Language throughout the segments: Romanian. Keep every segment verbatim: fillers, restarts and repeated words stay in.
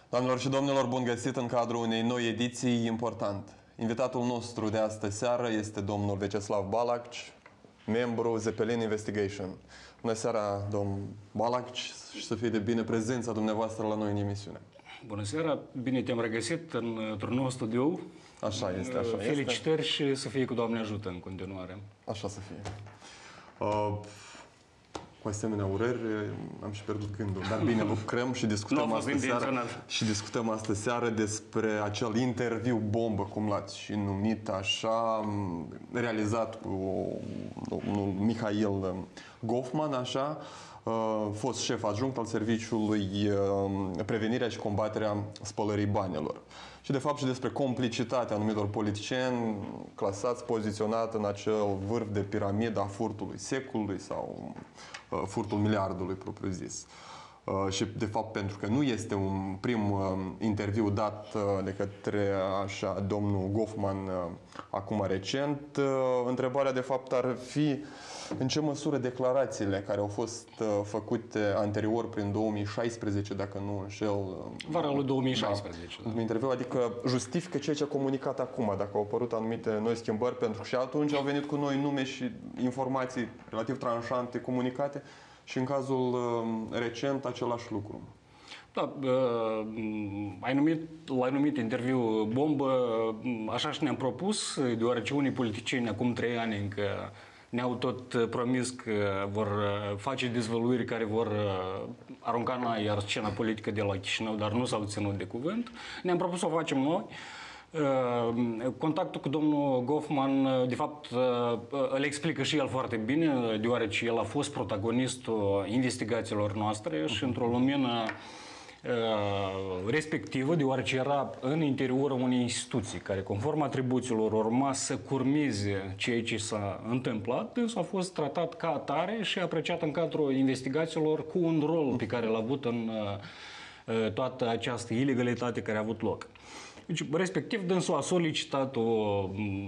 Doamnelor și domnilor, bun găsit în cadrul unei noi ediții important. Invitatul nostru de astă seară este domnul Veceslav Balagci, membru Zeppelin Investigation. Bună seara, domn Balagci, și să fie de bine prezența dumneavoastră la noi în emisiune. Bună seara, bine te-am regăsit într-un nou studiu. Așa este, așa este. Felicitări și să fie cu Doamne ajută în continuare. Așa să fie. Uh, Cu asemenea urări, am și pierdut gândul. Dar bine, lucrăm și discutăm astă seară, și discutăm astă seară despre acel interviu bombă, cum l-ați și numit așa, realizat cu domnul Mihail Gofman, așa, fost șef adjunct al Serviciului Prevenirea și Combaterea Spălării Banilor. Și de fapt și despre complicitatea anumitor politicieni clasați, poziționat în acel vârf de piramidă a furtului secolului sau uh, furtul miliardului propriu-zis. Uh, și de fapt pentru că nu este un prim uh, interviu dat uh, de către așa domnul Gofman uh, acum recent, uh, întrebarea de fapt ar fi în ce măsură declarațiile care au fost uh, făcute anterior prin două mii șaisprezece, dacă nu înșel, uh, vara lui două mii șaisprezece, da, da. interviu, adică justifică ceea ce a comunicat acum, dacă au apărut anumite noi schimbări, pentru că și atunci au venit cu noi nume și informații relativ tranșante comunicate și în cazul uh, recent același lucru. Da, uh, ai numit, l-ai numit interviu bombă, așa și ne-am propus, deoarece unii politicieni acum trei ani încă ne-au tot promis că vor face dezvăluiri care vor arunca în aer scena politică de la Chișinău, dar nu s-au ținut de cuvânt. Ne-am propus să o facem noi. Contactul cu domnul Gofman, de fapt, îl explică și el foarte bine, deoarece el a fost protagonistul investigațiilor noastre și într-o lumină respectivă, deoarece era în interiorul unei instituții care, conform atribuțiilor, urma să curmize ceea ce s-a întâmplat, însă a fost tratat ca atare și apreciat în cadrul investigațiilor cu un rol pe care l-a avut în toată această ilegalitate care a avut loc. Deci, respectiv, dânsul a solicitat o,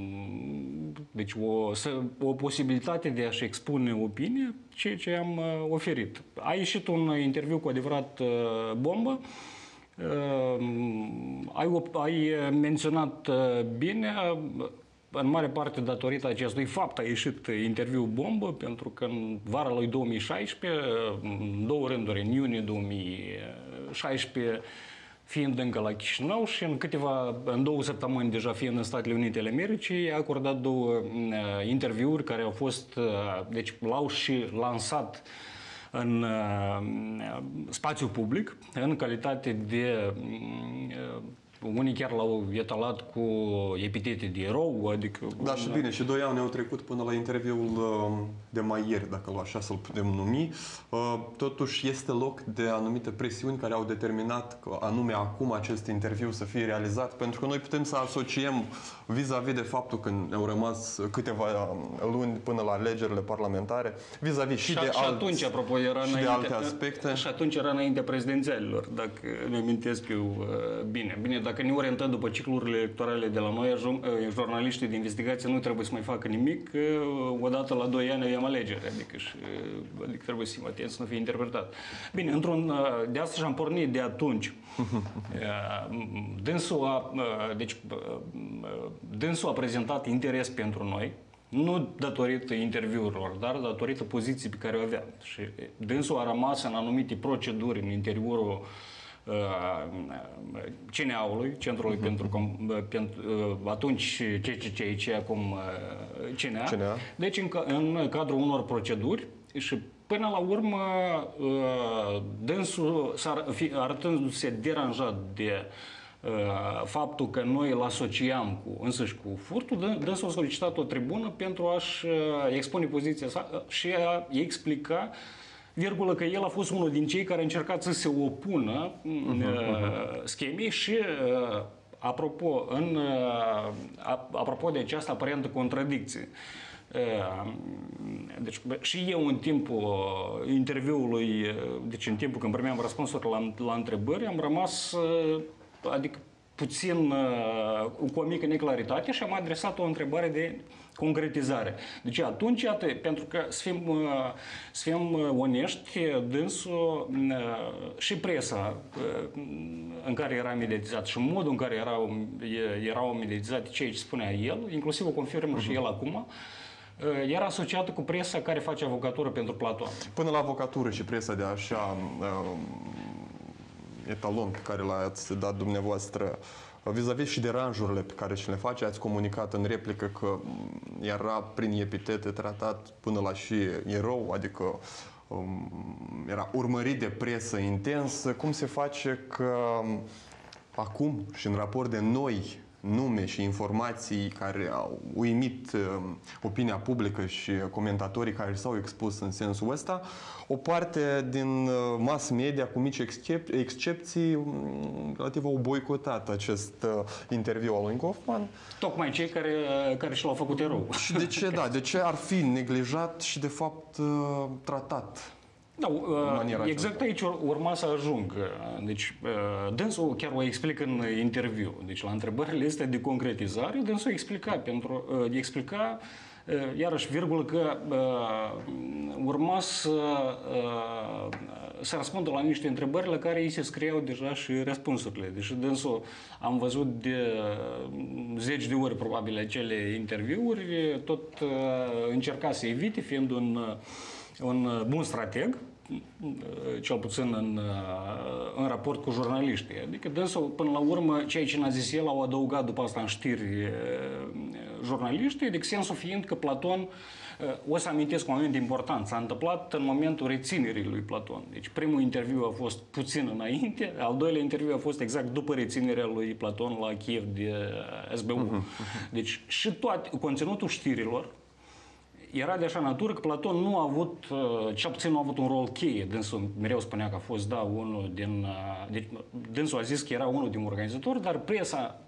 deci o, o posibilitate de a-și expune opinie, ceea ce am uh, oferit. A ieșit un interviu cu adevărat uh, bombă. Uh, ai, ai menționat uh, bine, uh, în mare parte datorită acestui fapt a ieșit interviu bombă, pentru că în vara lui două mii șaisprezece, în două rânduri, în iunie două mii șaisprezece, fiind încă la Chișinău și în câteva, în două săptămâni deja fiind în Statele Unite ale Americii, a acordat două uh, interviuri care au fost, uh, deci l-au și lansat în uh, spațiu public, în calitate de uh, unii chiar l-au etalat cu epitete de erou, adică... Da, și bine, și doi ani au trecut până la interviul de mai ieri, dacă așa să-l putem numi. Totuși este loc de anumite presiuni care au determinat că anume acum acest interviu să fie realizat, pentru că noi putem să asociem vis-a-vis de faptul că au rămas câteva luni până la alegerile parlamentare, vis-a-vis și, și de, și alți, atunci, apropo, era și de alte aspecte. Și atunci era înaintea prezidențialilor, dacă mi-amintesc eu bine. Bine, dacă ne orientăm după ciclurile electorale de la noi, jurnaliștii de investigație nu trebuie să mai facă nimic, odată la doi ani avem alegeri, adică, și, adică trebuie să fim atenți să nu fie interpretat. Bine, într-un, de asta și-am pornit de atunci. Dânsul a, deci, dânsul a prezentat interes pentru noi, nu datorită interviurilor, dar datorită poziției pe care o avea. Și dânsul a rămas în anumite proceduri în interiorul C N A-ului, Centrului uh-huh. pentru, pentru atunci C C C I C, acum C N A. C N A. Deci în, în cadrul unor proceduri și până la urmă dânsul arătându-se deranjat de faptul că noi îl asociam cu, însăși cu furtul, dânsul a solicitat o tribună pentru a-și expune poziția sa și a explica, virgulă, că el a fost unul din cei care a încercat să se opună uh, schemei și, uh, apropo, în, uh, apropo de această aparentă contradicție. Uh, deci, și eu în timpul uh, interviului, uh, deci în timpul când primeam răspunsuri la, la întrebări, am rămas, uh, adică puțin cu o mică neclaritate și am adresat o întrebare de concretizare. Deci atunci, iată, pentru că să fim, să fim onești, dânsul și presa în care era mediatizat și modul în care erau, erau mediatizate ceea ce spunea el, inclusiv o confirmă uh-huh. și el acum, era asociată cu presa care face avocatură pentru Platon. Până la avocatură și presa de așa uh, etalon pe care l-ați dat dumneavoastră, vis-a-vis și deranjurile pe care și le face, ați comunicat în replică că era prin epitete tratat până la și erou, adică um, era urmărit de presă intens. Cum se face că acum și în raport de noi nume și informații care au uimit uh, opinia publică și comentatorii care s-au expus în sensul ăsta, o parte din uh, mass media, cu mici excep excepții, um, relativ au boicotat acest uh, interviu al lui Goffman. Tocmai cei care, care și l-au făcut erou. Și de ce, da, de ce ar fi neglijat și de fapt uh, tratat? Da, exact aici urma să ajung. Deci, dânsul chiar o explică în interviu. Deci, la întrebările astea de concretizare, dânsul explica, pentru, explica iarăși, virgulă, că urma să, să răspundă la niște întrebări la care îi se scriau deja și răspunsurile. Deci, dânsul am văzut de zeci de ori, probabil, acele interviuri, tot încerca să evite, fiind un un bun strateg, cel puțin în, în raport cu jurnaliștii. Adică dânsul, până la urmă, ceea ce n-a zis el, au adăugat după asta în știri jurnaliștii, adică sensul fiind că Platon, o să amintesc un moment important, s-a întâmplat în momentul reținerii lui Platon. Deci primul interviu a fost puțin înainte, al doilea interviu a fost exact după reținerea lui Platon la Kiev de S B U. Deci și toate, conținutul știrilor era de așa natură că Platon nu a avut, cel puțin nu a avut un rol cheie. Dânsul mereu spunea că a fost, da, unul din... Deci, dânsul a zis că era unul din organizatori, dar presa,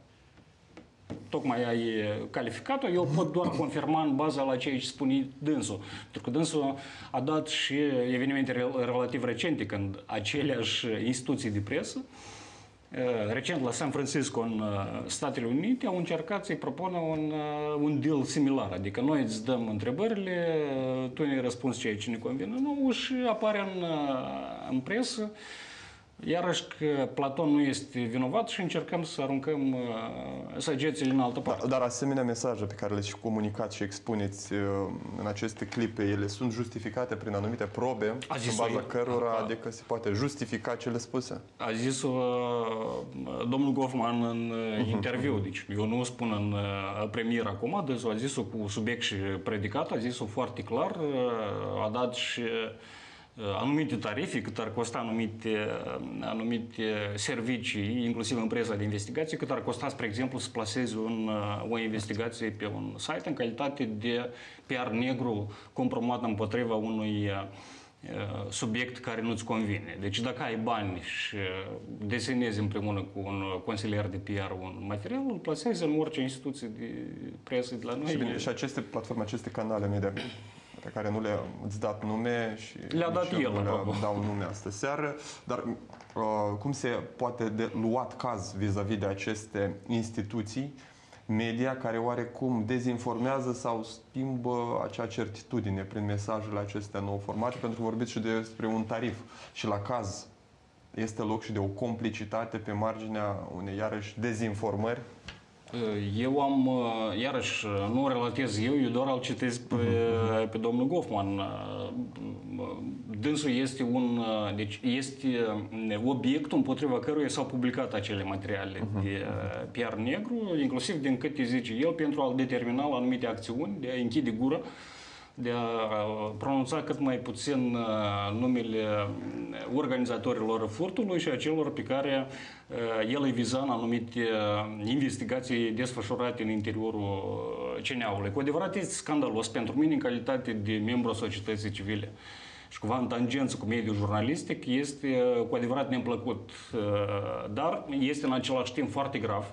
tocmai ai calificat-o, eu pot doar confirma în baza la ceea ce spune dânsul. Pentru că dânsul a dat și evenimente relativ recente, când aceleași instituții de presă, recent la San Francisco, în Statele Unite, au încercat să-i propună un, un deal similar. Adică noi îți dăm întrebările, tu ne răspunzi ceea ce ne convine nouă și apare în, în presă iarăși că Platon nu este vinovat și încercăm să aruncăm săgețile în altă parte. Dar, dar asemenea mesaje pe care le-și comunicați și expuneți în aceste clipe, ele sunt justificate prin anumite probe, în baza cărora, a, adică se poate justifica cele spuse? A zis uh, domnul Goffman în uh-huh. interviu, deci eu nu o spun în uh, premier acum, deci a zis-o cu subiect și predicat, a zis-o foarte clar, uh, a dat și anumite tarife, cât ar costa anumite, anumite servicii, inclusiv în presa de investigație, cât ar costa, spre exemplu, să plasezi un, o investigație pe un site în calitate de P R negru compromat împotriva unui subiect care nu-ți convine. Deci dacă ai bani și desenezi împreună cu un consilier de P R un material, îl plasezi în orice instituție de presă de la noi. Și, bine, și aceste platforme, aceste canale media pe care nu le-ați dat nume și le-a dat el, nu le dau nume astă seară, dar uh, cum se poate de luat caz vis-a-vis de aceste instituții media care oarecum dezinformează sau schimbă acea certitudine prin mesajele acestea nou formate, pentru că vorbiți și despre un tarif și la caz este loc și de o complicitate pe marginea unei iarăși dezinformări? Eu am, iarăși, nu relatez eu, eu doar îl citesc pe, pe domnul Goffman. Dânsul este un, deci este obiectul împotriva căruia s-au publicat acele materiale uh-huh. de P R negru, inclusiv din câte zice el, pentru a determina la anumite acțiuni, de a închide gura, de a pronunța cât mai puțin numele organizatorilor furtului și a celor pe care el îi viza în anumite investigații desfășurate în interiorul C N A-ului. Cu adevărat este scandalos pentru mine în calitate de membru a societății civile. Și cumva în tangență cu mediul jurnalistic este cu adevărat neplăcut, dar este în același timp foarte grav.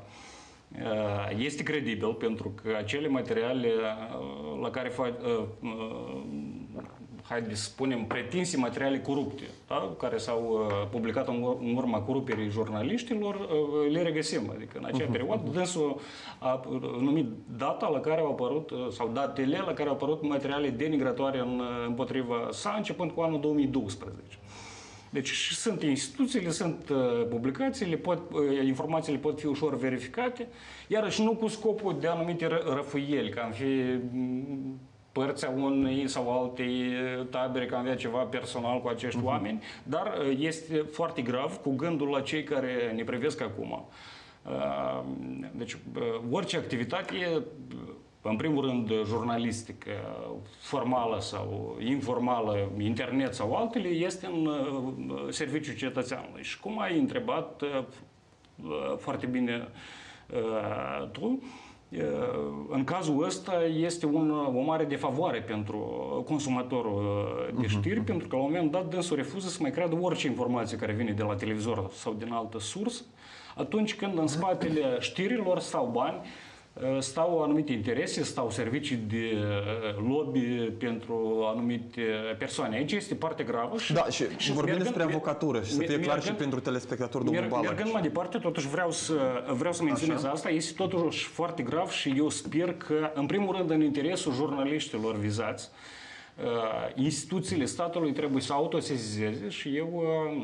Este credibil pentru că acele materiale la care haideți să spunem, pretinse materiale corupte, da? Care s-au uh, publicat în, ur în urma coruperii jurnaliștilor, uh, le regăsim. Adică în acea perioadă dânsul a numit data la care au apărut, uh, sau datele la care au apărut materiale denigratoare în, împotriva sa, începând cu anul două mii doisprezece. Deci sunt instituțiile, sunt uh, publicațiile, pot, uh, informațiile pot fi ușor verificate, iarăși nu cu scopul de anumite răfuieli, că am fi părți a unei sau altei tabere, că am avea ceva personal cu acești uh-huh. oameni, dar uh, este foarte grav cu gândul la cei care ne privesc acum. Uh, deci uh, orice activitate, în primul rând jurnalistică, formală sau informală, internet sau altele, este în serviciul cetățeanului. Și cum ai întrebat foarte bine tu, în cazul ăsta este un, o mare defavoare pentru consumatorul de știri, uh-huh. pentru că la un moment dat dânsul refuză să mai creadă orice informație care vine de la televizor sau din altă sursă, atunci când în spatele știrilor stau bani, stau anumite interese, stau servicii de lobby pentru anumite persoane. Aici este parte gravă. Și, da, și, și vorbim mergând, despre avocatură și să fie clar și pentru telespectatori, domnul Balac. Mergând mai departe, totuși vreau să, vreau să menționez Așa? asta, este totuși foarte grav și eu sper că, în primul rând, în interesul jurnaliștilor vizați, instituțiile statului trebuie să autosesizeze și eu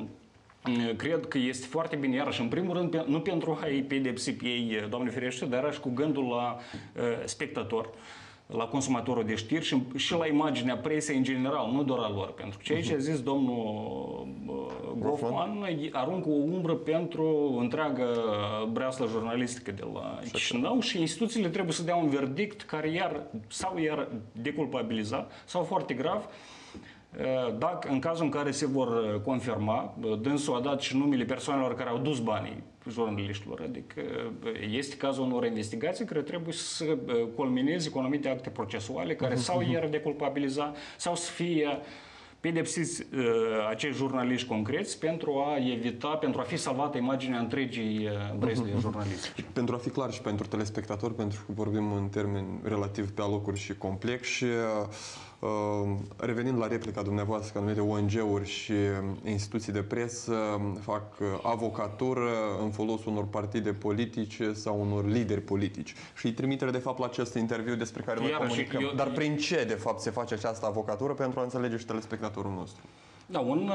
cred că este foarte bine, iarăși, în primul rând, nu pentru a-i pedepsi pe ei, Doamne ferește, dar iarăși cu gândul la uh, spectator, la consumatorul de știri și, și la imaginea presei în general, nu doar a lor. Pentru că ceea ce a zis domnul uh, Goffman aruncă o umbră pentru întreaga breaslă jurnalistică de la Chișinău și instituțiile trebuie să dea un verdict care iar, sau iar deculpabiliza, sau foarte grav, dacă, în cazul în care se vor confirma, dânsul a dat și numele persoanelor care au dus banii jurnaliștilor, adică este cazul unor investigații care trebuie să culmineze cu anumite acte procesuale care sau iar deculpabiliza sau să fie pedepsiți uh, acești jurnaliști concreți pentru a evita, pentru a fi salvată imaginea întregii brezle uh-huh. jurnalistice. Pentru a fi clar și pentru telespectatori, pentru că vorbim în termeni relativ pe alocuri și complex și uh, revenind la replica dumneavoastră că anumite O N G-uri și instituții de presă fac avocatură în folosul unor partide politice sau unor lideri politici. Și trimitere de fapt la acest interviu despre care noi comunicăm. Eu, Dar prin ce de fapt se face această avocatură pentru a înțelege și telespectatorul nostru? Da, un,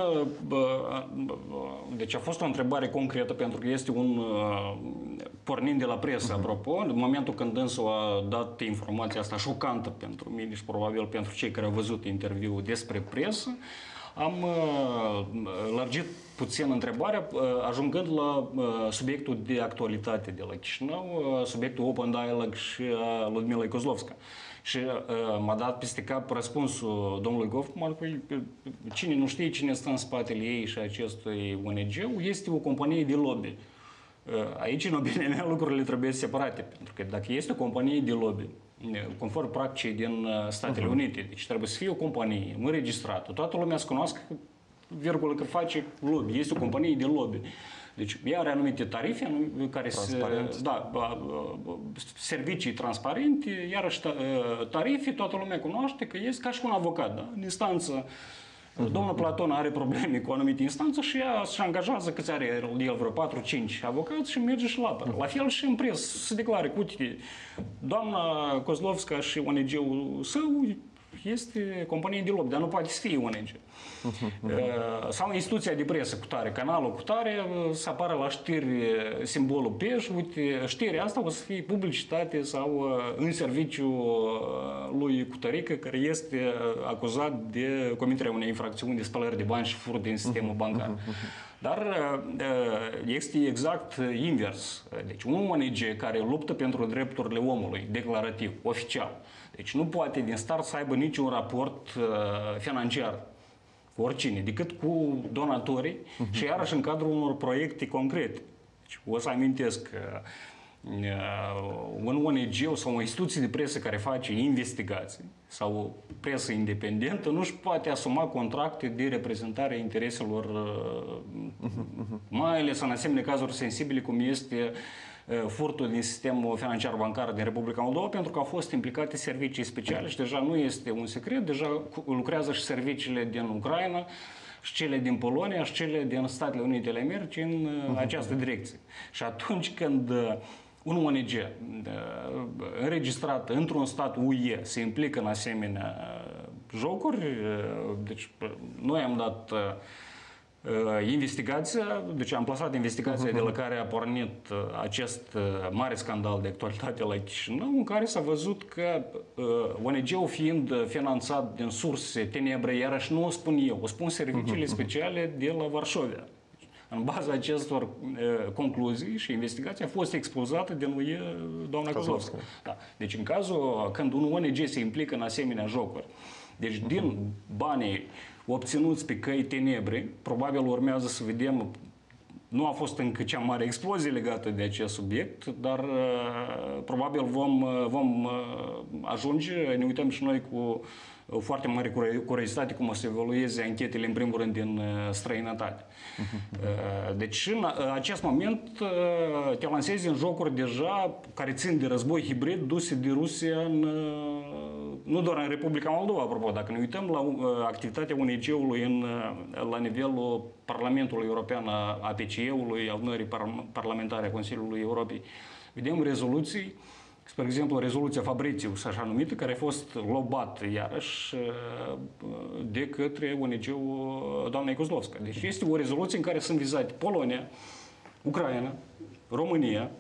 deci a fost o întrebare concretă pentru că este un, pornind de la presă, uh-huh. apropo, în momentul când dânsul a dat informația asta șocantă pentru mine și probabil pentru cei care au văzut interviul despre presă, am lărgit puțin întrebarea, ajungând la subiectul de actualitate de la Chișinău, subiectul Open Dialogue și a Ludmilei Kozlovska. Și uh, m-a dat peste cap răspunsul domnului Goffman că cine nu știe cine stă în spatele ei și acestui O N G este o companie de lobby. Uh, aici, în opinia mea, lucrurile trebuie separate, pentru că dacă este o companie de lobby, conform practicii din Statele uh-huh. Unite, deci trebuie să fie o companie înregistrată, toată lumea să cunoască, virgulă, că face lobby, este o companie de lobby. Deci ea are anumite tarife care se, da, servicii transparente, iarăși tarife, toată lumea cunoaște că este ca și un avocat, da? În instanță, uh-huh. domnul Platon are probleme cu o anumită instanță și ea se angajează câți are el, vreo patru cinci avocați și merge și la apără. La fel și în presă se declară, uite, doamna Kozlovska și O N G-ul său este companie de lobby, dar nu poate să fie O N G. Uh-huh. Sau instituția de presă cu tare, canalul cu tare, să apară la știri simbolul peș, uite, știrea asta o să fie publicitate sau în serviciu lui Cutărică, care este acuzat de comiterea unei infracțiuni de spălare de bani și fur din sistemul bancar. Dar este exact invers. Deci un O N G care luptă pentru drepturile omului, declarativ, oficial, deci nu poate din start să aibă niciun raport financiar cu oricine, decât cu donatorii uh-huh. și iarăși în cadrul unor proiecte concrete. Deci, o să amintesc că uh, un O N G sau o instituție de presă care face investigații sau o presă independentă nu își poate asuma contracte de reprezentare a intereselor, uh, uh-huh. mai ales în asemenea cazuri sensibile cum este furtul din sistemul financiar bancar din Republica Moldova, pentru că au fost implicate servicii speciale și deja nu este un secret, deja lucrează și serviciile din Ucraina, și cele din Polonia și cele din Statele Unite ale Americii în uh, această direcție. Și atunci când uh, un O N G uh, înregistrat într-un stat U E se implică în asemenea uh, jocuri, uh, deci uh, noi am dat uh, uh, investigația, deci am plasat investigația uh-huh. de la care a pornit uh, acest uh, mare scandal de actualitate la Chișinău, în care s-a văzut că uh, O N G-ul fiind finanțat din surse tenebre, iarăși nu o spun eu, o spun serviciile uh-huh. speciale de la Varșovia. În baza acestor uh, concluzii și investigații a fost expulzată de lui doamna Kozlovska. Da. Deci în cazul când un O N G se implică în asemenea jocuri, deci uh-huh. din banii obținuți pe căi tenebre, probabil urmează să vedem, nu a fost încă cea mare explozie legată de acest subiect, dar uh, probabil vom, vom uh, ajunge, ne uităm și noi cu foarte mare curiozitate cum o să evolueze anchetele, în primul rând, din străinătate. Uh-huh. Deci, în acest moment, te lansezi în jocuri deja care țin de război hibrid duse de Rusia, în, nu doar în Republica Moldova, apropo, dacă ne uităm la activitatea O N G-ului în, la nivelul Parlamentului European, a P C E-ului, adunării parlamentare a Consiliului Europei, vedem rezoluții. Spre exemplu, rezoluția Fabricius, așa numită, care a fost lobată iarăși de către O N G-ul doamnei Kozlovska. Deci este o rezoluție în care sunt vizate Polonia, Ucraina, România,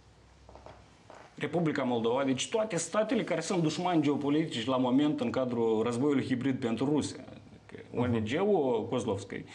Republica Moldova, deci toate statele care sunt dușmani geopolitici la moment în cadrul războiului hibrid pentru Rusia. O N G-ul Kozlovskei,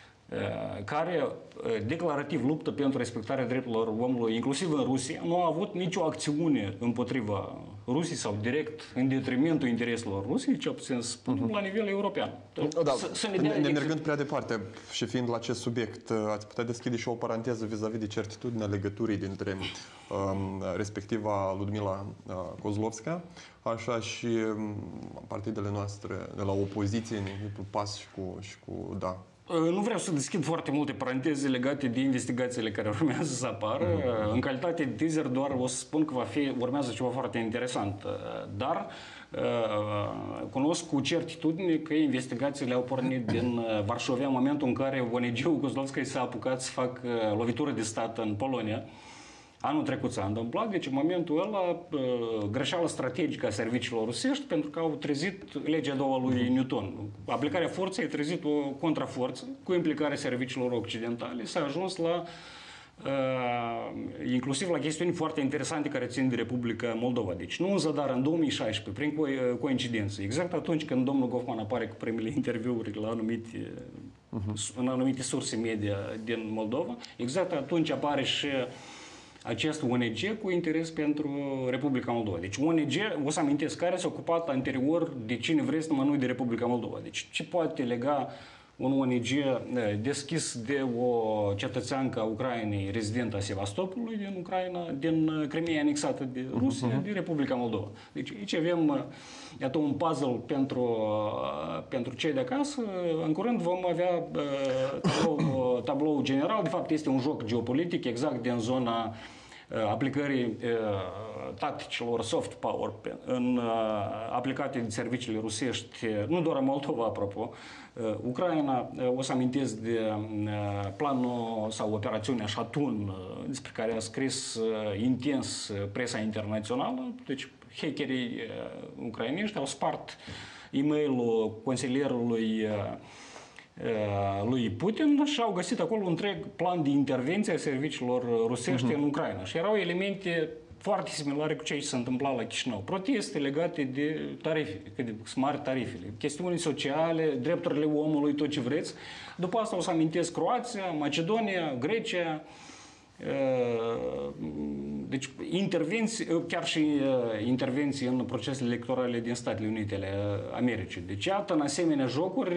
care declarativ luptă pentru respectarea drepturilor omului, inclusiv în Rusia, nu a avut nicio acțiune împotriva Rusiei sau direct în detrimentul intereselor Rusiei, cel puțin spun, la nivel european. Da, să ne, ne mergând prea departe și fiind la acest subiect, ați putea deschide și o paranteză vis-a-vis de certitudinea legăturii dintre um, respectiva Ludmila uh, Kozlovska, așa și um, partidele noastre de la opoziție, în exemplu P A S și cu, și cu da. Nu vreau să deschid foarte multe paranteze legate de investigațiile care urmează să apară. Mm-hmm. În calitate de teaser doar o să spun că va fi, urmează ceva foarte interesant. Dar cunosc cu certitudine că investigațiile au pornit din Varșovia în momentul în care O N G-ul Kozlovska s-a apucat să facă lovitură de stat în Polonia. Anul trecut s-a întâmplat, deci în momentul ăla greșeală strategică a serviciilor rusești, pentru că au trezit legea a doua lui Newton. Aplicarea forței a trezit o contraforță cu implicarea serviciilor occidentale. S-a ajuns la inclusiv la chestiuni foarte interesante care țin de Republica Moldova. Deci nu în zadar, în două mii șaisprezece, prin co- coincidență, exact atunci când domnul Goffman apare cu primele interviuri la anumite, uh-huh. în anumite surse media din Moldova, exact atunci apare și acest O N G cu interes pentru Republica Moldova. Deci O N G, o să amintesc, care s-a ocupat anterior de cine vreți, numai nu de Republica Moldova. Deci ce poate lega un O N G deschis de o cetățeancă a Ucrainei, rezidentă a Sevastopolului din Ucraina, din Crimea anexată de Rusia, uh-huh. de Republica Moldova. Deci aici avem, iată, un puzzle pentru, pentru cei de acasă. În curând vom avea tablou, tablou general. De fapt, este un joc geopolitic exact din zona aplicării tacticilor soft power în aplicate de serviciile rusești, nu doar în Moldova, apropo, Ucraina. O să amintesc de planul sau operațiunea Shatun, despre care a scris intens presa internațională. Deci hackerii ucrainești au spart e-mailul consilierului lui Putin și au găsit acolo un întreg plan de intervenție a serviciilor rusești uh-huh. în Ucraina. Și erau elemente foarte similare cu ce se întâmpla la Chișinău. Proteste legate de tarife, de mari tarifele, chestiuni sociale, drepturile omului, tot ce vreți. După asta o să amintesc Croația, Macedonia, Grecia. Deci intervenții, chiar și intervenții în procesele electorale din Statele Unite ale Americii. Deci iată, în asemenea jocuri,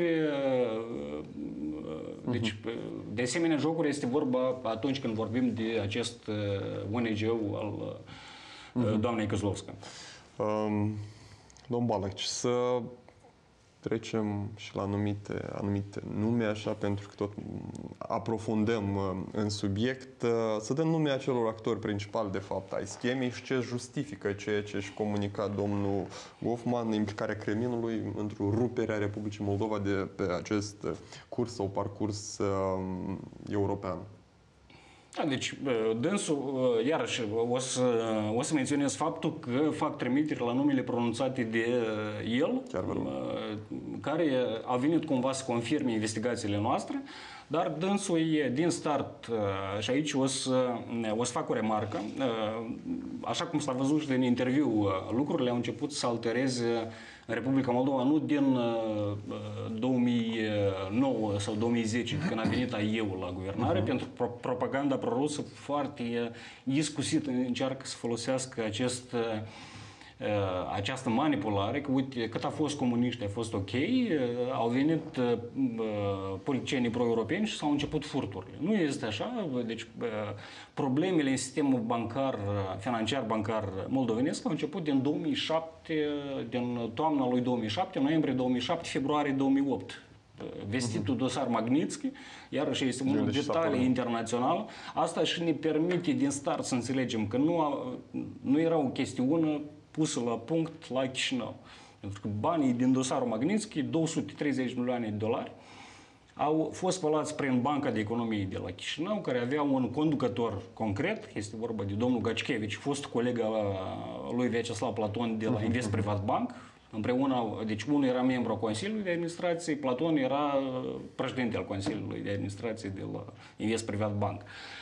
deci de asemenea jocuri este vorba atunci când vorbim de acest O N G al doamnei Kozlovska. Um, domnul Balac, să trecem și la anumite, anumite nume, așa, pentru că tot aprofundăm în subiect, să dăm nume acelor actori principali, de fapt, ai schemei și ce justifică ceea ce își comunica domnul Goffman, implicarea Kremlinului într-o rupere a Republicii Moldova de pe acest curs sau parcurs uh, european. Da, deci, dânsul, iarăși, o să, o să menționez faptul că fac trimitere la numele pronunțate de el, care a venit cumva să confirme investigațiile noastre, dar dânsul e din start, și aici o să, o să fac o remarcă, așa cum s-a văzut și din interviu, lucrurile au început să altereze în Republica Moldova nu din două mii nouă sau două mii zece, când a venit A I E-ul la guvernare, uh-huh. pentru că propaganda prorusă foarte iscusit încearcă să folosească acest, această manipulare, că uite, cât a fost comuniști, a fost ok, au venit politicienii pro-europeni și s-au început furturile. Nu este așa, deci problemele în sistemul bancar, financiar bancar moldovenesc au început din două mii șapte, din toamna lui două mii șapte, noiembrie două mii șapte, februarie două mii opt. Vestitul uh-huh. dosar Magnitsky, iarăși este un detaliu internațional. Asta și ne permite din start să înțelegem că nu, a, nu era o chestiune pusă la punct la Chișinău. Pentru că banii din dosarul Magnitsky, două sute treizeci de milioane de dolari, au fost spălați prin Banca de Economie de la Chișinău, care avea un conducător concret, este vorba de domnul Gacchevici, fost coleg al lui Vyacheslav Platon de la Invest Privat Bank. Împreună, deci unul era membru al Consiliului de Administrație, Platon era președinte al Consiliului de Administrație de la Invest Privat Bank.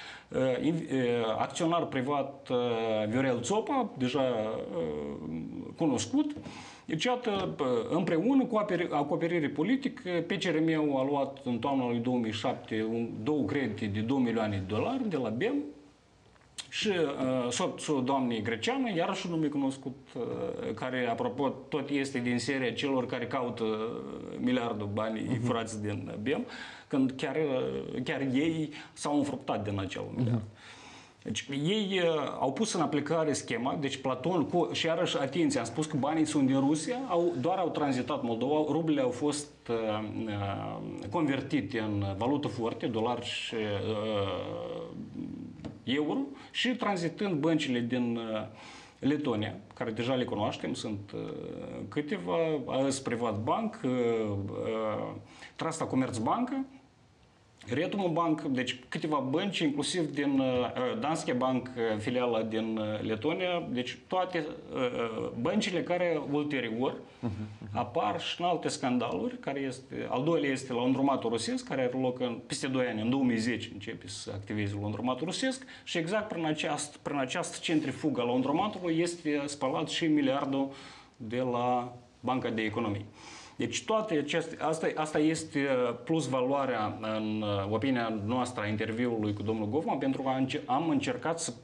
Acționar privat Viorel Țopa, deja cunoscut. Deci, iată, împreună cu acoperire politică, P C R M a luat în toamna lui două mii șapte două credite de două milioane de dolari de la B E M și uh, soțul doamnei Greceană, iarăși un nume cunoscut, uh, care, apropo, tot este din seria celor care caută miliardul banii uh-huh. furați din B E M, când chiar, chiar ei s-au înfruptat din acel miliard. Uh-huh. Deci ei uh, au pus în aplicare schema, deci Platon, cu, și iarăși, atenție, am spus că banii sunt din Rusia, au, doar au tranzitat Moldova, rublele au fost uh, uh, convertite în valută forte, dolari și uh, euro, și tranzitând băncile din uh, Letonia, care deja le cunoaștem, sunt uh, câteva, A S Privat Bank, uh, uh, Trasta Comerțbancă, Retumo Bank, deci câteva bănci, inclusiv din uh, Danske Bank, filiala din uh, Letonia, deci toate uh, băncile care ulterior uh-huh. apar și în alte scandaluri, care este, al doilea este laundromatul rusesc, care are loc în, peste doi ani, în două mii zece începe să activeze laundromatul rusesc și exact prin această, prin această centrifugă a laundromatului este spălat și miliardul de la Banca de Economie. Deci toate aceste, asta, asta este plus valoarea în opinia noastră a interviului cu domnul Goffman, pentru că am încercat să,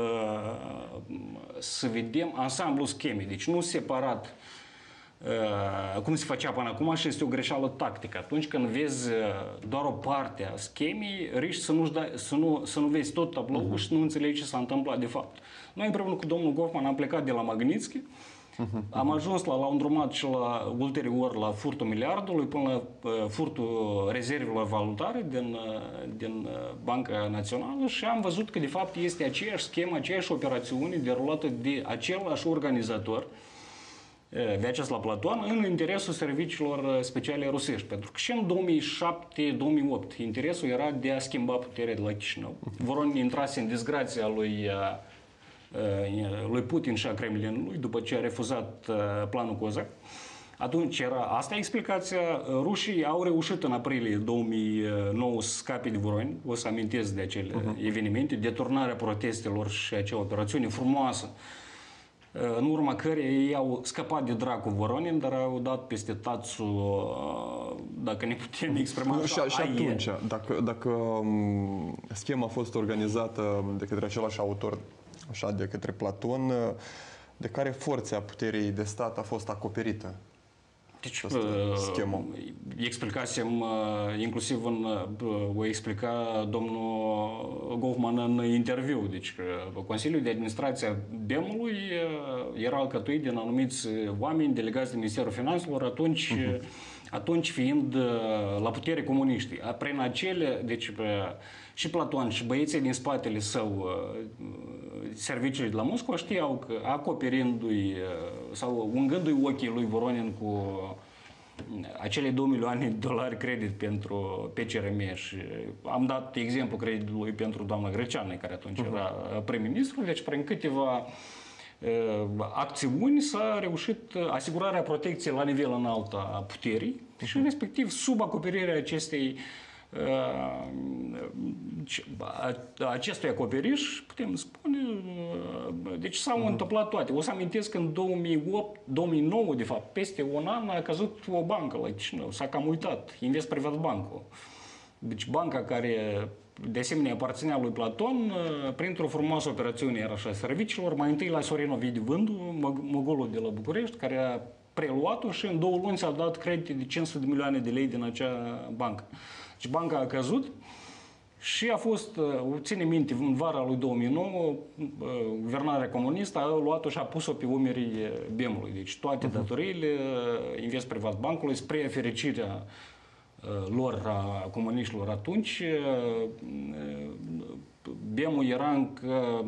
să vedem ansamblul schemei, deci nu separat cum se făcea până acum, și este o greșeală tactică. Atunci când vezi doar o parte a schemei, riști să, nu, să, nu, să nu vezi tot tabloul uh-huh. și nu înțelegi ce s-a întâmplat de fapt. Noi împreună cu domnul Goffman am plecat de la Magnitsky, Uh-huh. am ajuns la laundromat și la, ulterior la furtul miliardului, până la uh, furtul rezervelor valutare din, uh, din uh, Banca Națională, și am văzut că de fapt este aceeași schemă, aceeași operațiune derulată de același organizator, uh, Vyacheslav Platon, în interesul serviciilor speciale rusești. Pentru că și în două mii șapte două mii opt interesul era de a schimba puterea de la Chișinău. Uh-huh. Voron intrase în disgrația lui uh, lui Putin și a Kremlinului, după ce a refuzat planul Cozac. Atunci era asta explicația. Rușii au reușit în aprilie două mii nouă să scape de Voroni. O să amintesc de acele uh-huh. evenimente, deturnarea protestelor și acea operațiune frumoasă, în urma căreia ei au scăpat de dracu Voronin, dar au dat peste tațul, dacă ne putem exprima așa. Și, și atunci, dacă, dacă schema a fost organizată de către același autor, așa, de către Platon, de care forțe a puterii de stat a fost acoperită? Deci, schemă. Explicasem, inclusiv în, o explica domnul Goffman în interviu. Deci, Consiliul de Administrație a B E M-ului era alcătuit din anumiți oameni delegați din Ministerul Finanțelor, atunci, uh-huh. atunci fiind la putere comuniștii. Prin acele, deci, și Platon și băieții din spatele său, serviciile de la Moscova, știau că acoperindu-i sau ungându-i ochii lui Voronin cu acele două milioane de dolari credit pentru P C R M și am dat exemplu creditului pentru doamna Greceană, care atunci uh-huh. era prim-ministru, deci prin câteva uh, acțiuni s-a reușit asigurarea protecției la nivel înalt a puterii uh-huh. și respectiv sub acoperirea acestei acestui acoperiș, putem spune, deci s-au uh-huh. întâmplat toate. O să amintesc că în două mii opt, două mii nouă, de fapt, peste un an a căzut o bancă la Chișinău, s-a cam uitat, Invest Privat Banco. Deci banca care de asemenea aparținea lui Platon, printr-o frumoasă operațiune era așa serviciilor, mai întâi la Sorin Ovidiu Vându, mogolul de la București, care a preluat-o și în două luni s-a dat credite de cinci sute de milioane de lei din acea bancă. Deci banca a căzut și a fost, ține minte, în vara lui două mii nouă, guvernarea comunistă a luat-o și a pus-o pe umerii B E M-ului. Deci toate uh-huh. datoriile Invest Privat Bancului, spre fericirea lor, a comuniștilor atunci, B E M-ul era încă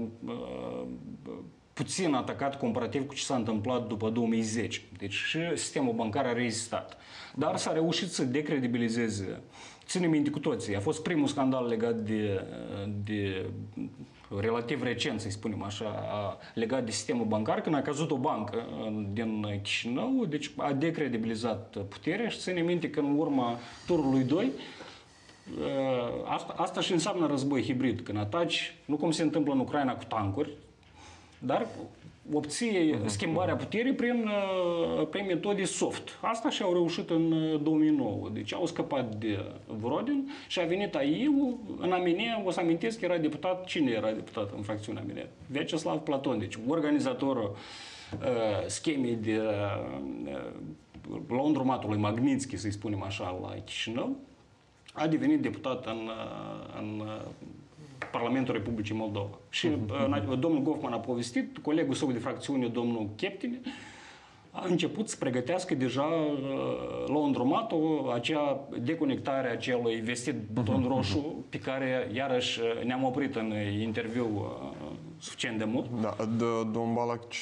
puțin atacat comparativ cu ce s-a întâmplat după două mii zece. Deci și sistemul bancar a rezistat. Dar s-a reușit să decredibilizeze. Ținem minte cu toții. A fost primul scandal legat de, de relativ recent, să-i spunem așa, legat de sistemul bancar, când a căzut o bancă din Chișinău, deci a decredibilizat puterea și ținem minte că în urma turului doi asta, asta și înseamnă război hibrid, când ataci, nu cum se întâmplă în Ucraina cu tancuri, dar obții uh-huh. schimbarea puterii prin, prin metode soft. Asta și-au reușit în două mii nouă. Deci au scăpat de Vorodin și a venit A I U în Aminea. O să amintesc că era deputat. Cine era deputat în fracțiunea Aminea? Vyacheslav Platon. Deci organizatorul uh, schemei de uh, la îndrumatului Magnitsky, să-i spunem așa, la Chișinău, a devenit deputat în, în Parlamentul Republicii Moldova. Și uh-huh. domnul Goffman a povestit, colegul său de fracțiune, domnul Cheptine, a început să pregătească deja uh, la îndrumatul acea deconectare a acelui vestit buton uh-huh. roșu pe care iarăși ne-am oprit în interviu uh, suficient de mult. Da, domnul Balac,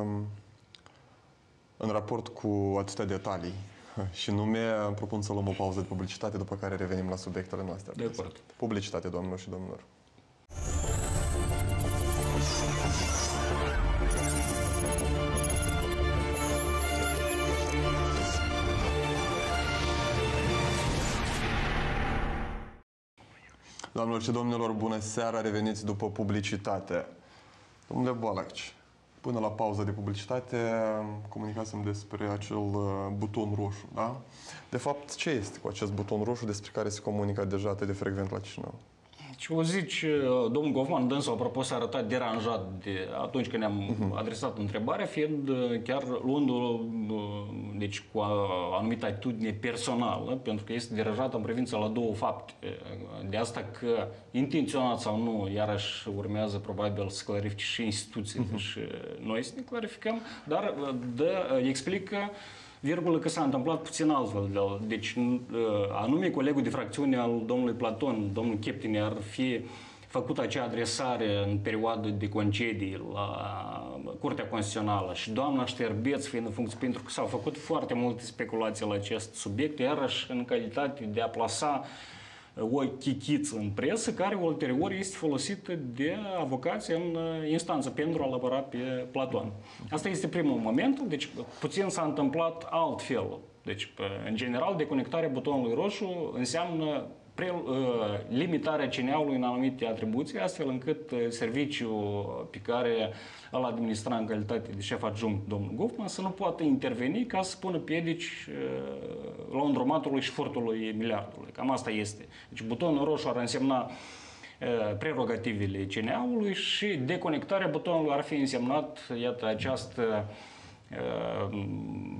în raport cu atâtea detalii și nume, propun să luăm o pauză de publicitate, după care revenim la subiectele noastre. De acord. Publicitate, doamnelor și domnilor. Doamnelor și domnilor, bună seara, reveniți după publicitate. Domnule Balaci, până la pauza de publicitate comunicasem despre acel buton roșu, da? De fapt, ce este cu acest buton roșu despre care se comunică deja atât de frecvent la Chișinău? Și o zici, domnul Goffman, dânsul, apropo, s-a arătat deranjat de atunci când ne-am uh-huh. adresat întrebarea, fiind chiar luându-l deci, cu anumită atitudine personală, pentru că este deranjat în privința la două fapte. De asta că, intenționat sau nu, iarăși urmează probabil să clarifice și instituțiile uh-huh. și noi să ne clarificăm, dar dă, explică virgulă că s-a întâmplat puțin altfel. Deci, anume colegul de fracțiune al domnului Platon, domnul Cheptine, ar fi făcut acea adresare în perioadă de concedii la Curtea Constituțională și doamna Șterbeț fiind în funcție, pentru că s-au făcut foarte multe speculații la acest subiect, iarăși în calitate de a plasa o chichiță în presă, care ulterior este folosită de avocații în instanță pentru a-l apăra pe Platon. Asta este primul moment, deci puțin s-a întâmplat altfel. Deci, în general, deconectarea butonului roșu înseamnă pre, limitarea C N A-ului în anumite atribuții, astfel încât serviciul pe care îl administra în calitate de șef adjunct domnul Goffman să nu poată interveni ca să pună piedici la îndrumatul și furtului miliardului. Cam asta este. Deci butonul roșu ar însemna prerogativele C N A-ului și deconectarea butonului ar fi însemnat, iată, această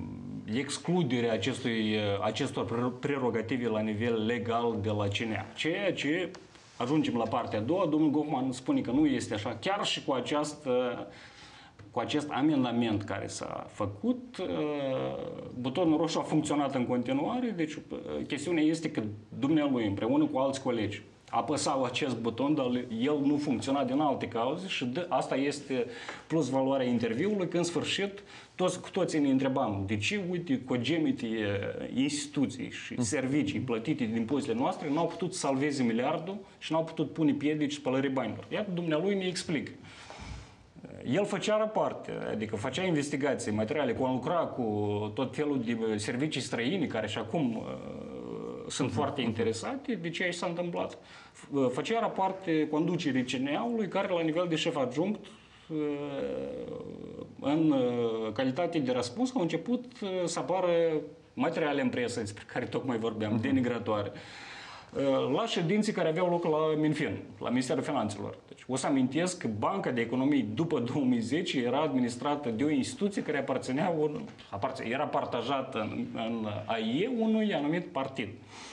excluderea acestui, acestor prerogative la nivel legal de la C N A. Ceea ce ajungem la partea a doua, domnul Goffman spune că nu este așa, chiar și cu această cu acest amendament care s-a făcut, butonul roșu a funcționat în continuare, deci chestiunea este că dumnealui împreună cu alți colegi apăsau acest buton, dar el nu funcționa din alte cauze și de, asta este plus valoarea interviului, că în sfârșit toți, cu toții ne întrebam de ce, uite, cogemite instituții și servicii plătite din impozitele noastre n-au putut să salveze miliardul și n-au putut pune piedici spălării banilor. Iată, dumnealui ne explică. El făcea rapoarte, adică făcea investigații materiale, lucra cu tot felul de servicii străine care și acum uh, sunt uh-huh. foarte interesate de ce s-a întâmplat. Făcea rapoarte conducerii C N A-ului care la nivel de șef adjunct uh, în uh, calitate de răspuns au început uh, să apară materiale în presă despre care tocmai vorbeam, uh-huh. denigratoare. La ședințe care aveau loc la Minfin, la Ministerul Finanțelor. Deci, o să amintesc că Banca de Economie după două mii zece era administrată de o instituție care aparținea un, aparține, era partajată în, în A I E unui anumit partid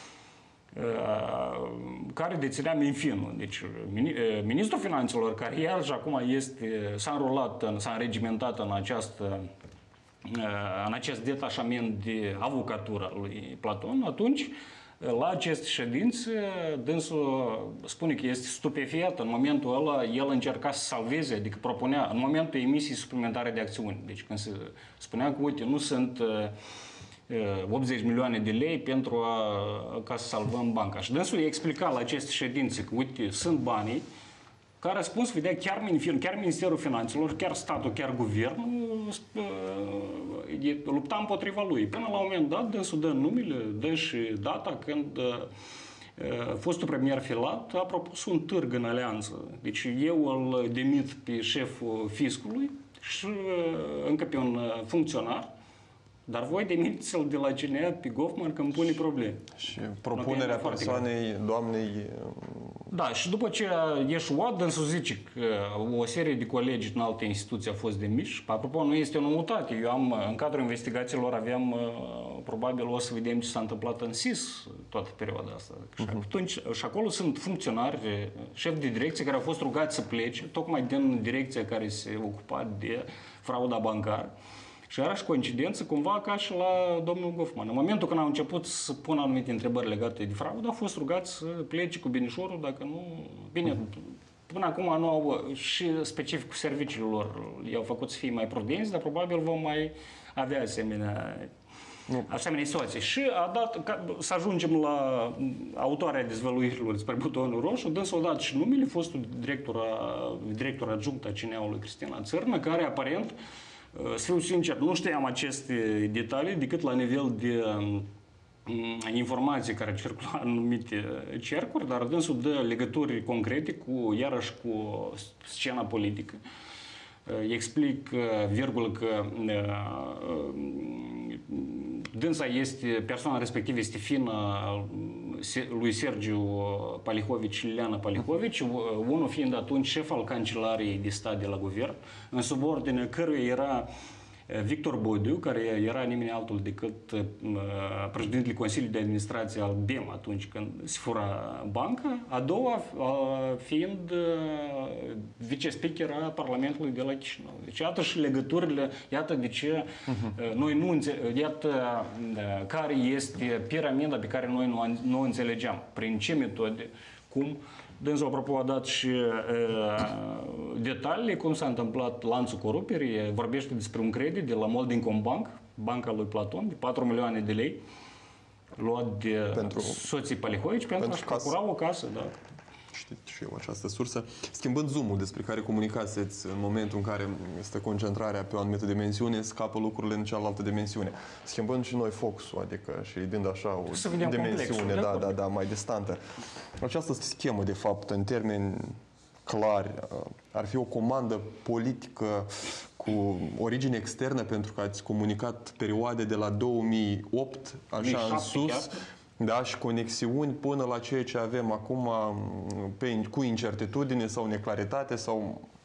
care deținea Minfinul. Deci, Ministrul Finanțelor, care iar și acum este, s-a înrolat, s-a înregimentat în această în acest detașament de avocatură lui Platon, atunci la aceste ședințe, dânsul spune că este stupefiat. În momentul ăla, el încerca să salveze, adică propunea, în momentul emisiei suplimentare de acțiuni. Deci când se spunea că, uite, nu sunt uh, optzeci milioane de lei pentru a, ca să salvăm banca. Și dânsul îi explica la aceste ședințe că, uite, sunt banii. Ca răspuns vedea chiar Minfin, chiar Ministerul Finanțelor, chiar statul, chiar guvernul lupta împotriva lui. Până la un moment dat, dânsul dă numele, dă și data când fostul premier Filat a propus un târg în alianță. Deci eu îl demit pe șeful fiscului și încă pe un funcționar, dar voi demiteți-l de la C N A pe Goffman că îmi pune probleme. Și propunerea persoanei doamnei... Da, și după ce a ieșuat, dânsul zice că o serie de colegi în alte instituții au fost demiși. Apropo, nu este o noutate. Eu am, în cadrul investigațiilor aveam, probabil o să vedem ce s-a întâmplat în S I S toată perioada asta. Și, uh-huh. atunci, și acolo sunt funcționari, șefi de direcție care au fost rugați să plece, tocmai din direcția care se ocupa de frauda bancară. Și era și coincidență, cumva, ca și la domnul Goffman. În momentul când au început să pună anumite întrebări legate de fraudă, au fost rugați să plece cu binișorul, dacă nu... Bine, până acum nu au și specificul serviciilor. I-au făcut să fie mai prudenți, dar probabil vom mai avea asemenea, asemenea situații. Și a dat, ca, să ajungem la autoarea dezvăluirilor despre butonul roșu, dânsul a dat și numele fostul director, director adjunct a C N A-ului Cristina Țărnă, care aparent, să fiu sincer, nu știam aceste detalii decât la nivel de um, informații care circulă în anumite cercuri, dar dânsul dă legături concrete cu, iarăși cu scena politică. Explic, virgulă, că uh, dânsa este, persoana respectivă este fină lui Sergiu Palihovici, Liliana Palihovici, unul fiind atunci șef al Cancelariei de Stat de la Guvern, în subordine căruia era Victor Bodiu, care era nimeni altul decât uh, președintele Consiliului de Administrație al B E M atunci când se fura banca, a doua uh, fiind uh, vice-speaker a Parlamentului de la Chișinău. Deci iată și legăturile, iată de ce uh, noi nu înțelegem, iată uh, care este piramida pe care noi nu, nu înțelegeam, prin ce metode, cum. Dânsul, apropo, a dat și uh, detalii cum s-a întâmplat lanțul coruperii. Vorbește despre un credit de la Moldingcombank, banca lui Platon, de patru milioane de lei, luat de pentru, soții Palihovici pentru, pentru a-și procura o casă. Da. Știu și eu această sursă. Schimbând zoom-ul despre care comunicați în momentul în care este concentrarea pe o anumită dimensiune, scapă lucrurile în cealaltă dimensiune. Schimbând și noi focusul, adică și dând așa o dimensiune da, da, da, mai distantă. Această schemă, de fapt, în termeni clari, ar fi o comandă politică cu origine externă, pentru că ați comunicat perioade de la două mii opt, așa în sus, da, și conexiuni până la ceea ce avem acum pe, cu incertitudine sau neclaritate sau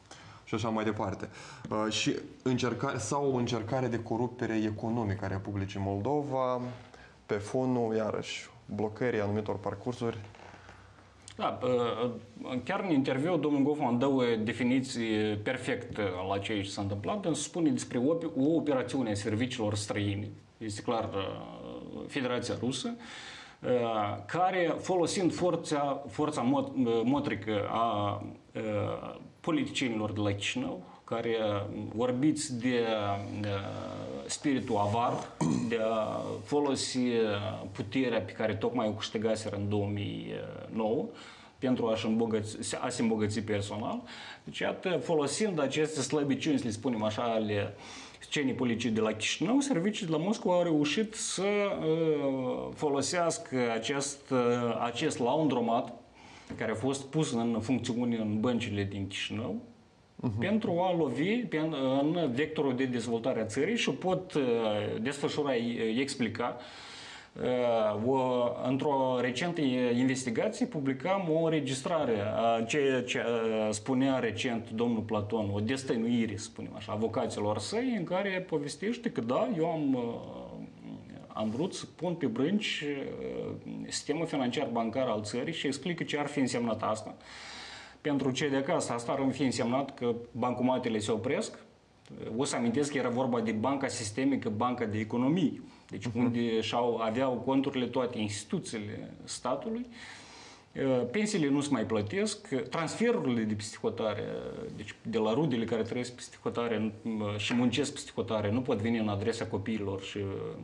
și așa mai departe. Uh, și încercare, sau o încercare de corupere economică a Republicii Moldova pe fonul, iarăși, blocării anumitor parcursuri. Da, chiar în interviu domnul Goffman dă o definiție perfectă la ceea ce s-a întâmplat, însă spune despre o, o operațiune a serviciilor străine, este clar Federația Rusă, care, folosind forța, forța mot, motrică a politicienilor de la Chișinău, care vorbiți de spiritul avar, de a folosi puterea pe care tocmai o câștigaseră în două mii nouă pentru a-și îmbogăți, a se îmbogăți personal. Deci, iată, folosind aceste slăbiciuni, să le spunem așa, ale scenii politice de la Chișinău, serviciile de la Moscova au reușit să uh, folosească acest, uh, acest laundromat care a fost pus în funcțiune în băncile din Chișinău, uh-huh. pentru a lovi în vectorul de dezvoltare a țării și o pot uh, desfășura, explica. Uh, într-o recentă investigație publicam o înregistrare a ceea ce uh, spunea recent domnul Platon, o destăinuire, să spunem așa, avocaților săi, în care povestește că da, eu am, uh, am vrut să pun pe brânci uh, sistemul financiar bancar al țării și explică ce ar fi însemnat asta. Pentru cei de acasă, asta ar fi însemnat că bancomatele se opresc. O să amintesc că era vorba de banca sistemică, banca de economie. Deci unde și-au, aveau conturile toate instituțiile statului, pensiile nu se mai plătesc, transferurile de psihotare, deci de la rudele care trăiesc psihotare și muncesc psihotare, nu pot veni în adresa copiilor și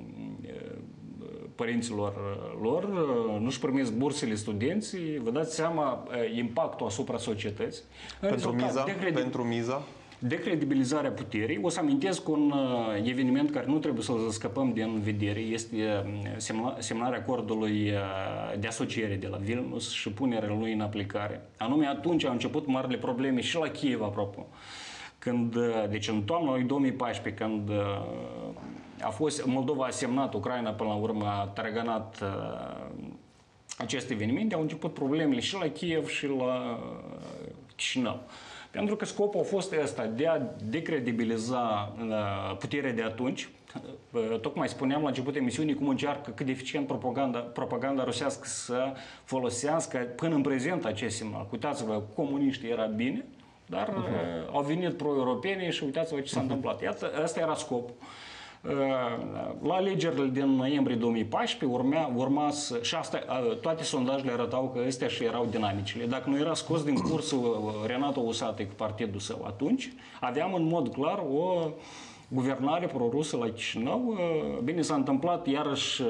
părinților lor, nu-și primesc bursele studenții, vă dați seama impactul asupra societății. Pentru miza? Pentru miza? Decredibilizarea puterii. O să amintesc un uh, eveniment care nu trebuie să-l scăpăm din vedere. Este semna, semnarea acordului uh, de asociere de la Vilnius și punerea lui în aplicare. Anume, atunci au început marile probleme și la Kiev, apropo. Când, uh, deci în toamna lui două mii paisprezece, când uh, a fost, Moldova a semnat, Ucraina până la urmă a taraganat uh, aceste evenimente, au început problemele și la Kiev și la uh, Chișinău. Pentru că scopul a fost ăsta, de a decredibiliza puterea de atunci. Tocmai spuneam la început emisiunii cum încearcă cât de eficient propaganda, propaganda rusească să folosească până în prezent acest semnal. Uitați-vă, comuniștii era bine, dar uh-huh. au venit pro-europeni și uitați-vă ce s-a uh-huh. întâmplat. Iată, ăsta era scopul. La alegerile din noiembrie două mii paisprezece urmea, urma să, și asta, toate sondajele arătau că astea și erau dinamicile. Dacă nu era scos din cursul Renato Usate cu partidul său atunci, aveam în mod clar o guvernare pro-rusă la Chișinău. Bine, s-a întâmplat iarăși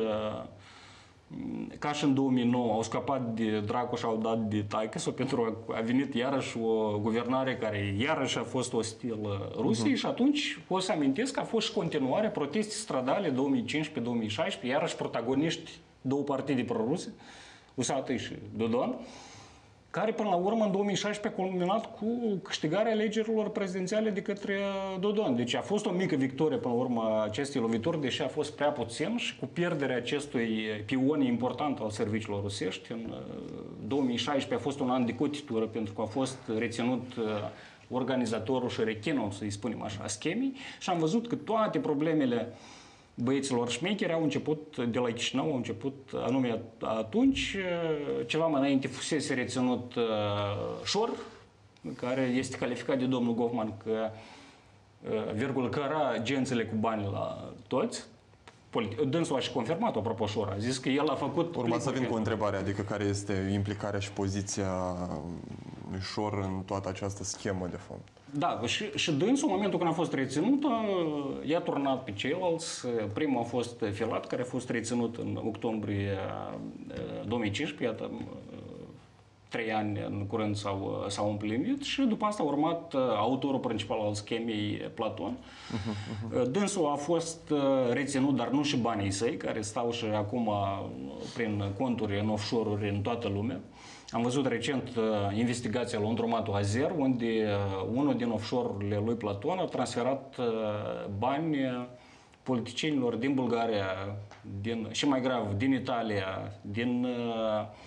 ca și în două mii nouă, au scăpat de dracu și au dat de taică sau pentru a venit iarăși o guvernare care iarăși a fost ostilă Rusiei uh-huh. și atunci o să amintesc că a fost și continuare proteste stradale două mii cincisprezece două mii șaisprezece, iarăși protagoniști două partide pro-ruse, Usatăi și Dodon, care până la urmă în două mii șaisprezece a culminat cu câștigarea alegerilor prezidențiale de către Dodon. Deci a fost o mică victorie până la urmă acestei lovituri, deși a fost prea puțin și cu pierderea acestui pion important al serviciilor rusești. În două mii șaisprezece a fost un an de cotitură pentru că a fost reținut organizatorul și rechinul, să-i spunem așa, schemii și am văzut că toate problemele băieților șmecheri au început de la Chișinău, au început anume atunci, ceva mai înainte fusese reținut uh, Șor, care este calificat de domnul Goffman că uh, virgul căra agențele cu bani la toți. Dânsul a și confirmat, apropo, Șor, a zis că el a făcut... Urma să vin cu o întrebare, adică care este implicarea și poziția Șor în toată această schemă de fond? Da, și, și dânsul, în momentul când a fost reținut, i-a turnat pe ceilalți. Primul a fost Filat, care a fost reținut în octombrie două mii cincisprezece, iată, trei ani în curând s-au, s-au împlinit și după asta a urmat autorul principal al schemei, Platon. Uh-huh, uh-huh. Dânsul a fost reținut, dar nu și banii săi, care stau și acum prin conturi în offshore-uri în toată lumea. Am văzut recent uh, investigația la Laundromatul Azer, unde uh, unul din offshore-urile lui Platon a transferat uh, bani uh, politicienilor din Bulgaria, din, și mai grav, din Italia, din uh,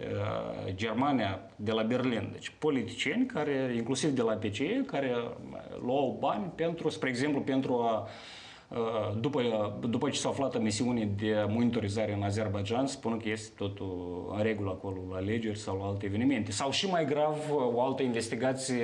Germania, de la Berlin. Deci politicieni care, inclusiv de la P C E, care luau bani pentru, spre exemplu, pentru a După, după ce s-a aflat în misiune de monitorizare în Azerbaijan, spun că este totul în regulă acolo la alegeri sau la alte evenimente. Sau și mai grav, o altă investigație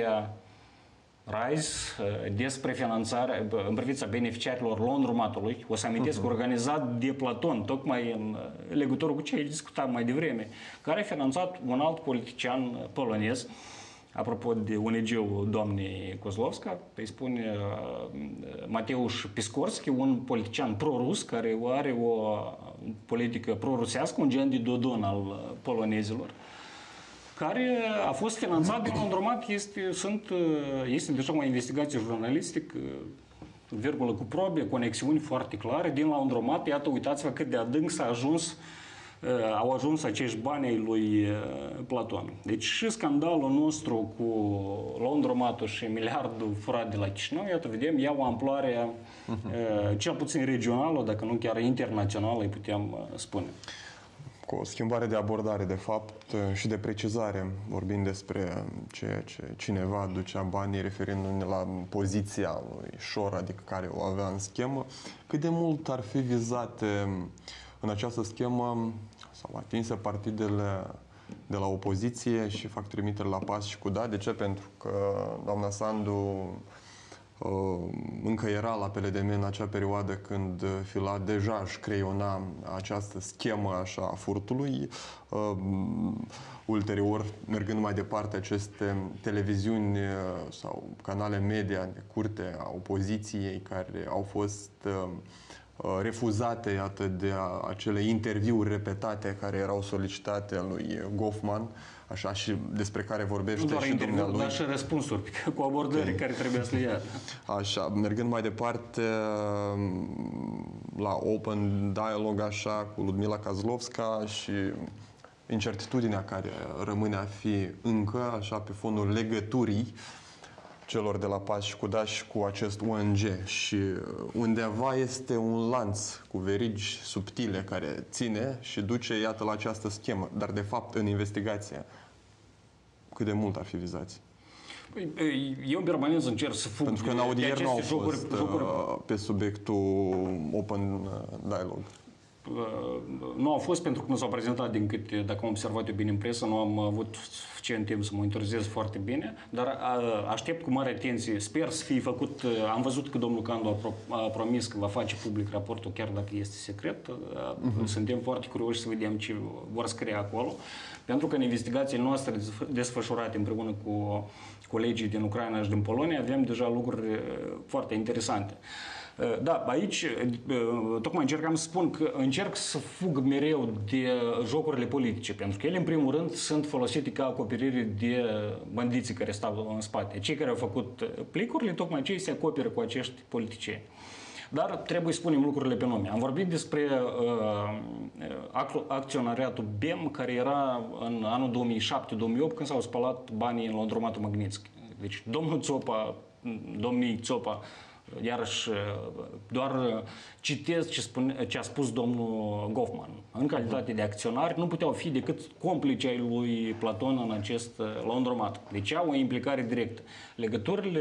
RISE despre finanțarea, în privința beneficiarilor Laundromatului. O să amintesc, uh-huh. organizat de Platon, tocmai în legătură cu ce discutam mai devreme, care a finanțat un alt politician polonez. Apropo de O N G-ul doamnei Kozlovska, îi spune Mateusz Piskorski, un politician pro-rus care are o politică pro-rusească, un gen de Dodon al polonezilor, care a fost finanțat de Laundromat. Este, sunt, este deja o investigație jurnalistică, virgulă cu probe, conexiuni foarte clare din Laundromat. Iată, uitați-vă cât de adânc s-a ajuns au ajuns acești bani ai lui Platon. Deci și scandalul nostru cu Laundromatul și miliardul furat de la Chișinău, iată, vedem, ia o amploare uh-huh. cel puțin regională, dacă nu chiar internațională, îi putem spune. Cu o schimbare de abordare, de fapt, și de precizare, vorbind despre ceea ce cineva ducea banii, referindu-ne la poziția lui Șor, adică care o avea în schemă, cât de mult ar fi vizate în această schemă sau atinse partidele de la opoziție, și fac trimitere la Pas și Cuda. De ce? Pentru că doamna Sandu uh, încă era la P L D M în acea perioadă când Filat deja își creiona această schemă așa a furtului. Uh, ulterior, mergând mai departe, aceste televiziuni sau canale media de curte a opoziției care au fost uh, refuzate, iată, de a, acele interviuri repetate care erau solicitate lui Goffman, așa, și despre care vorbește și dumnealui. Dar și răspunsuri cu abordări okay. care trebuie să le ia. Așa, mergând mai departe la Open Dialogue, așa, cu Ludmila Kozlovska și incertitudinea care rămâne a fi încă, așa, pe fondul legăturii celor de la Pas și Cuda și cu acest O N G, și undeva este un lanț cu verigi subtile care ține și duce, iată, la această schemă. Dar, de fapt, în investigație, cât de mult ar fi vizați? Eu, în permanență, încerc să fug Pentru că în audieri nu au jocuri, fost jocuri... pe subiectul Open Dialogue. Nu au fost, pentru că nu s-au prezentat, din câte, dacă am observat eu bine în presă, nu am avut suficient timp să monitorizez foarte bine, dar aștept cu mare atenție. Sper să fie făcut, am văzut că domnul Candu a, pro, a promis că va face public raportul, chiar dacă este secret. Uh-huh. Suntem foarte curioși să vedem ce vor scrie acolo, pentru că în investigațiile noastre desfășurate împreună cu colegii din Ucraina și din Polonia avem deja lucruri foarte interesante. Da, aici tocmai încercam să spun că încerc să fug mereu de jocurile politice, pentru că ele, în primul rând, sunt folosite ca acoperire de bandiții care stau în spate. Cei care au făcut plicurile, tocmai cei se acoperă cu acești politicieni. Dar trebuie să spunem lucrurile pe nume. Am vorbit despre uh, acționariatul B E M, care era în anul două mii șapte două mii opt, când s-au spălat banii în Laundromatul Magnitsky. Deci domnul Țopa, domnii Țopa, iarăși doar citez ce, spune, ce a spus domnul Goffman. În calitate de acționari nu puteau fi decât complici ai lui Platon în acest Laundromat. Deci au o implicare directă. Legăturile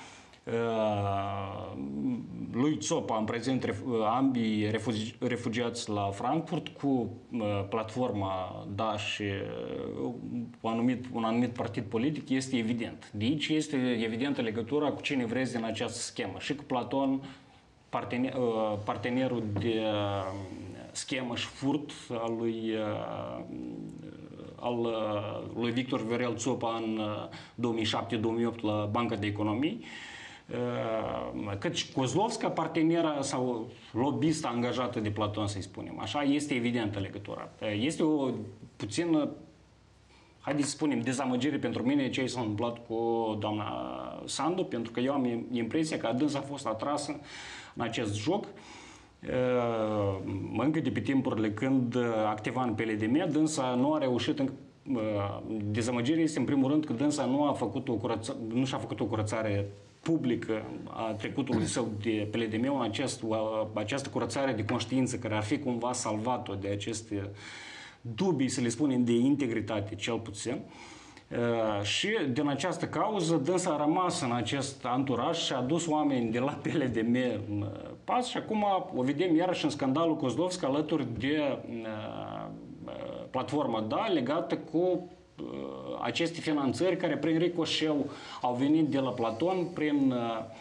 uh, lui Țopa, în prezent ambii refugi, refugiați la Frankfurt, cu uh, platforma Da și uh, un, anumit, un anumit partid politic, este evident. De aici este evidentă legătura cu cine vreți din această schemă. Și cu Platon, partener, uh, partenerul de uh, schemă și furt al lui, uh, al uh, lui Victor Viorel Țopa în uh, două mii șapte două mii opt la Banca de Economie, căci Kozlovska, partenera sau lobbyista angajată de Platon, să-i spunem. Așa, este evidentă legătura. Este o puțină, haideți să spunem, dezamăgire pentru mine ce s-a întâmplat cu doamna Sandu, pentru că eu am impresia că adânsa a fost atrasă în acest joc. Încă de pe timpurile când activa în P L D M, dânsa nu a reușit încă. Dezamăgirea este, în primul rând, că dânsa nu a făcut o curățare, nu și-a făcut o curățare publică a trecutului său de P L D M, în acest, această curățare de conștiință care ar fi cumva salvat-o de aceste dubii, să le spunem, de integritate, cel puțin. Și din această cauză, dânsa a rămas în acest anturaj și a dus oameni de la P L D M în PAS și acum o vedem iarăși în scandalul Kozlovski alături de platforma Da, legată cu aceste finanțări care prin ricoșeu au venit de la Platon prin,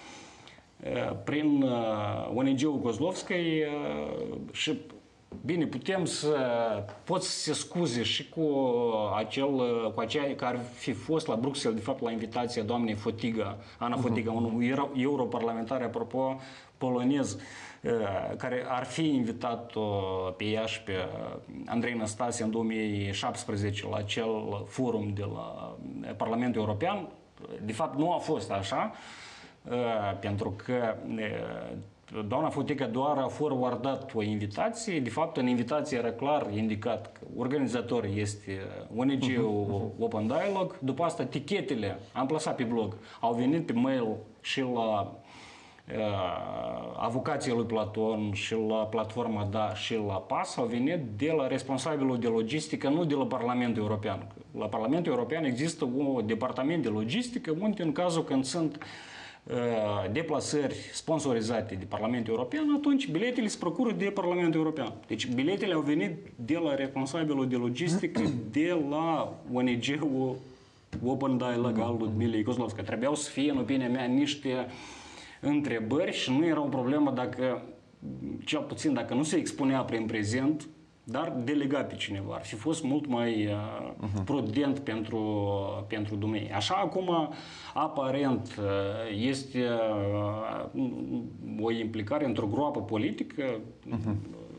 prin O N G-ul Kozlovski și bine, putem să pot să se scuze și cu acel, cu aceea care ar fi fost la Bruxelles, de fapt la invitația doamnei Fotiga, Ana Fotiga, uh-huh. un europarlamentar, apropo, polonez, care ar fi invitat pe ea și pe Andrei Năstase în două mii șaptesprezece la acel forum de la Parlamentul European. De fapt, nu a fost așa, pentru că doamna Fotiga doar a forwardat o invitație. De fapt, în invitație era clar indicat că organizator este O N G-ul Open Dialogue. După asta, tichetele, am plasat pe blog, au venit pe mail și la uh, avocația lui Platon și la platforma Da și la PAS, au venit de la responsabilul de logistică, nu de la Parlamentul European. La Parlamentul European există un departament de logistică unde, în cazul când sunt deplasări sponsorizate de Parlamentul European, atunci biletele se procură de Parlamentul European. Deci biletele au venit de la responsabilul de logistică, de la O N G-ul Open Dialogue al Ludmilei Kozlovski. Trebuiau să fie, în opinia mea, niște întrebări și nu era o problemă dacă, cel puțin dacă nu se expunea prin prezent, dar delega pe cineva. Ar fi fost mult mai uh, uh-huh. prudent pentru, pentru dumnei. Așa, acum, aparent, este uh, o implicare într-o groapă politică. Uh-huh.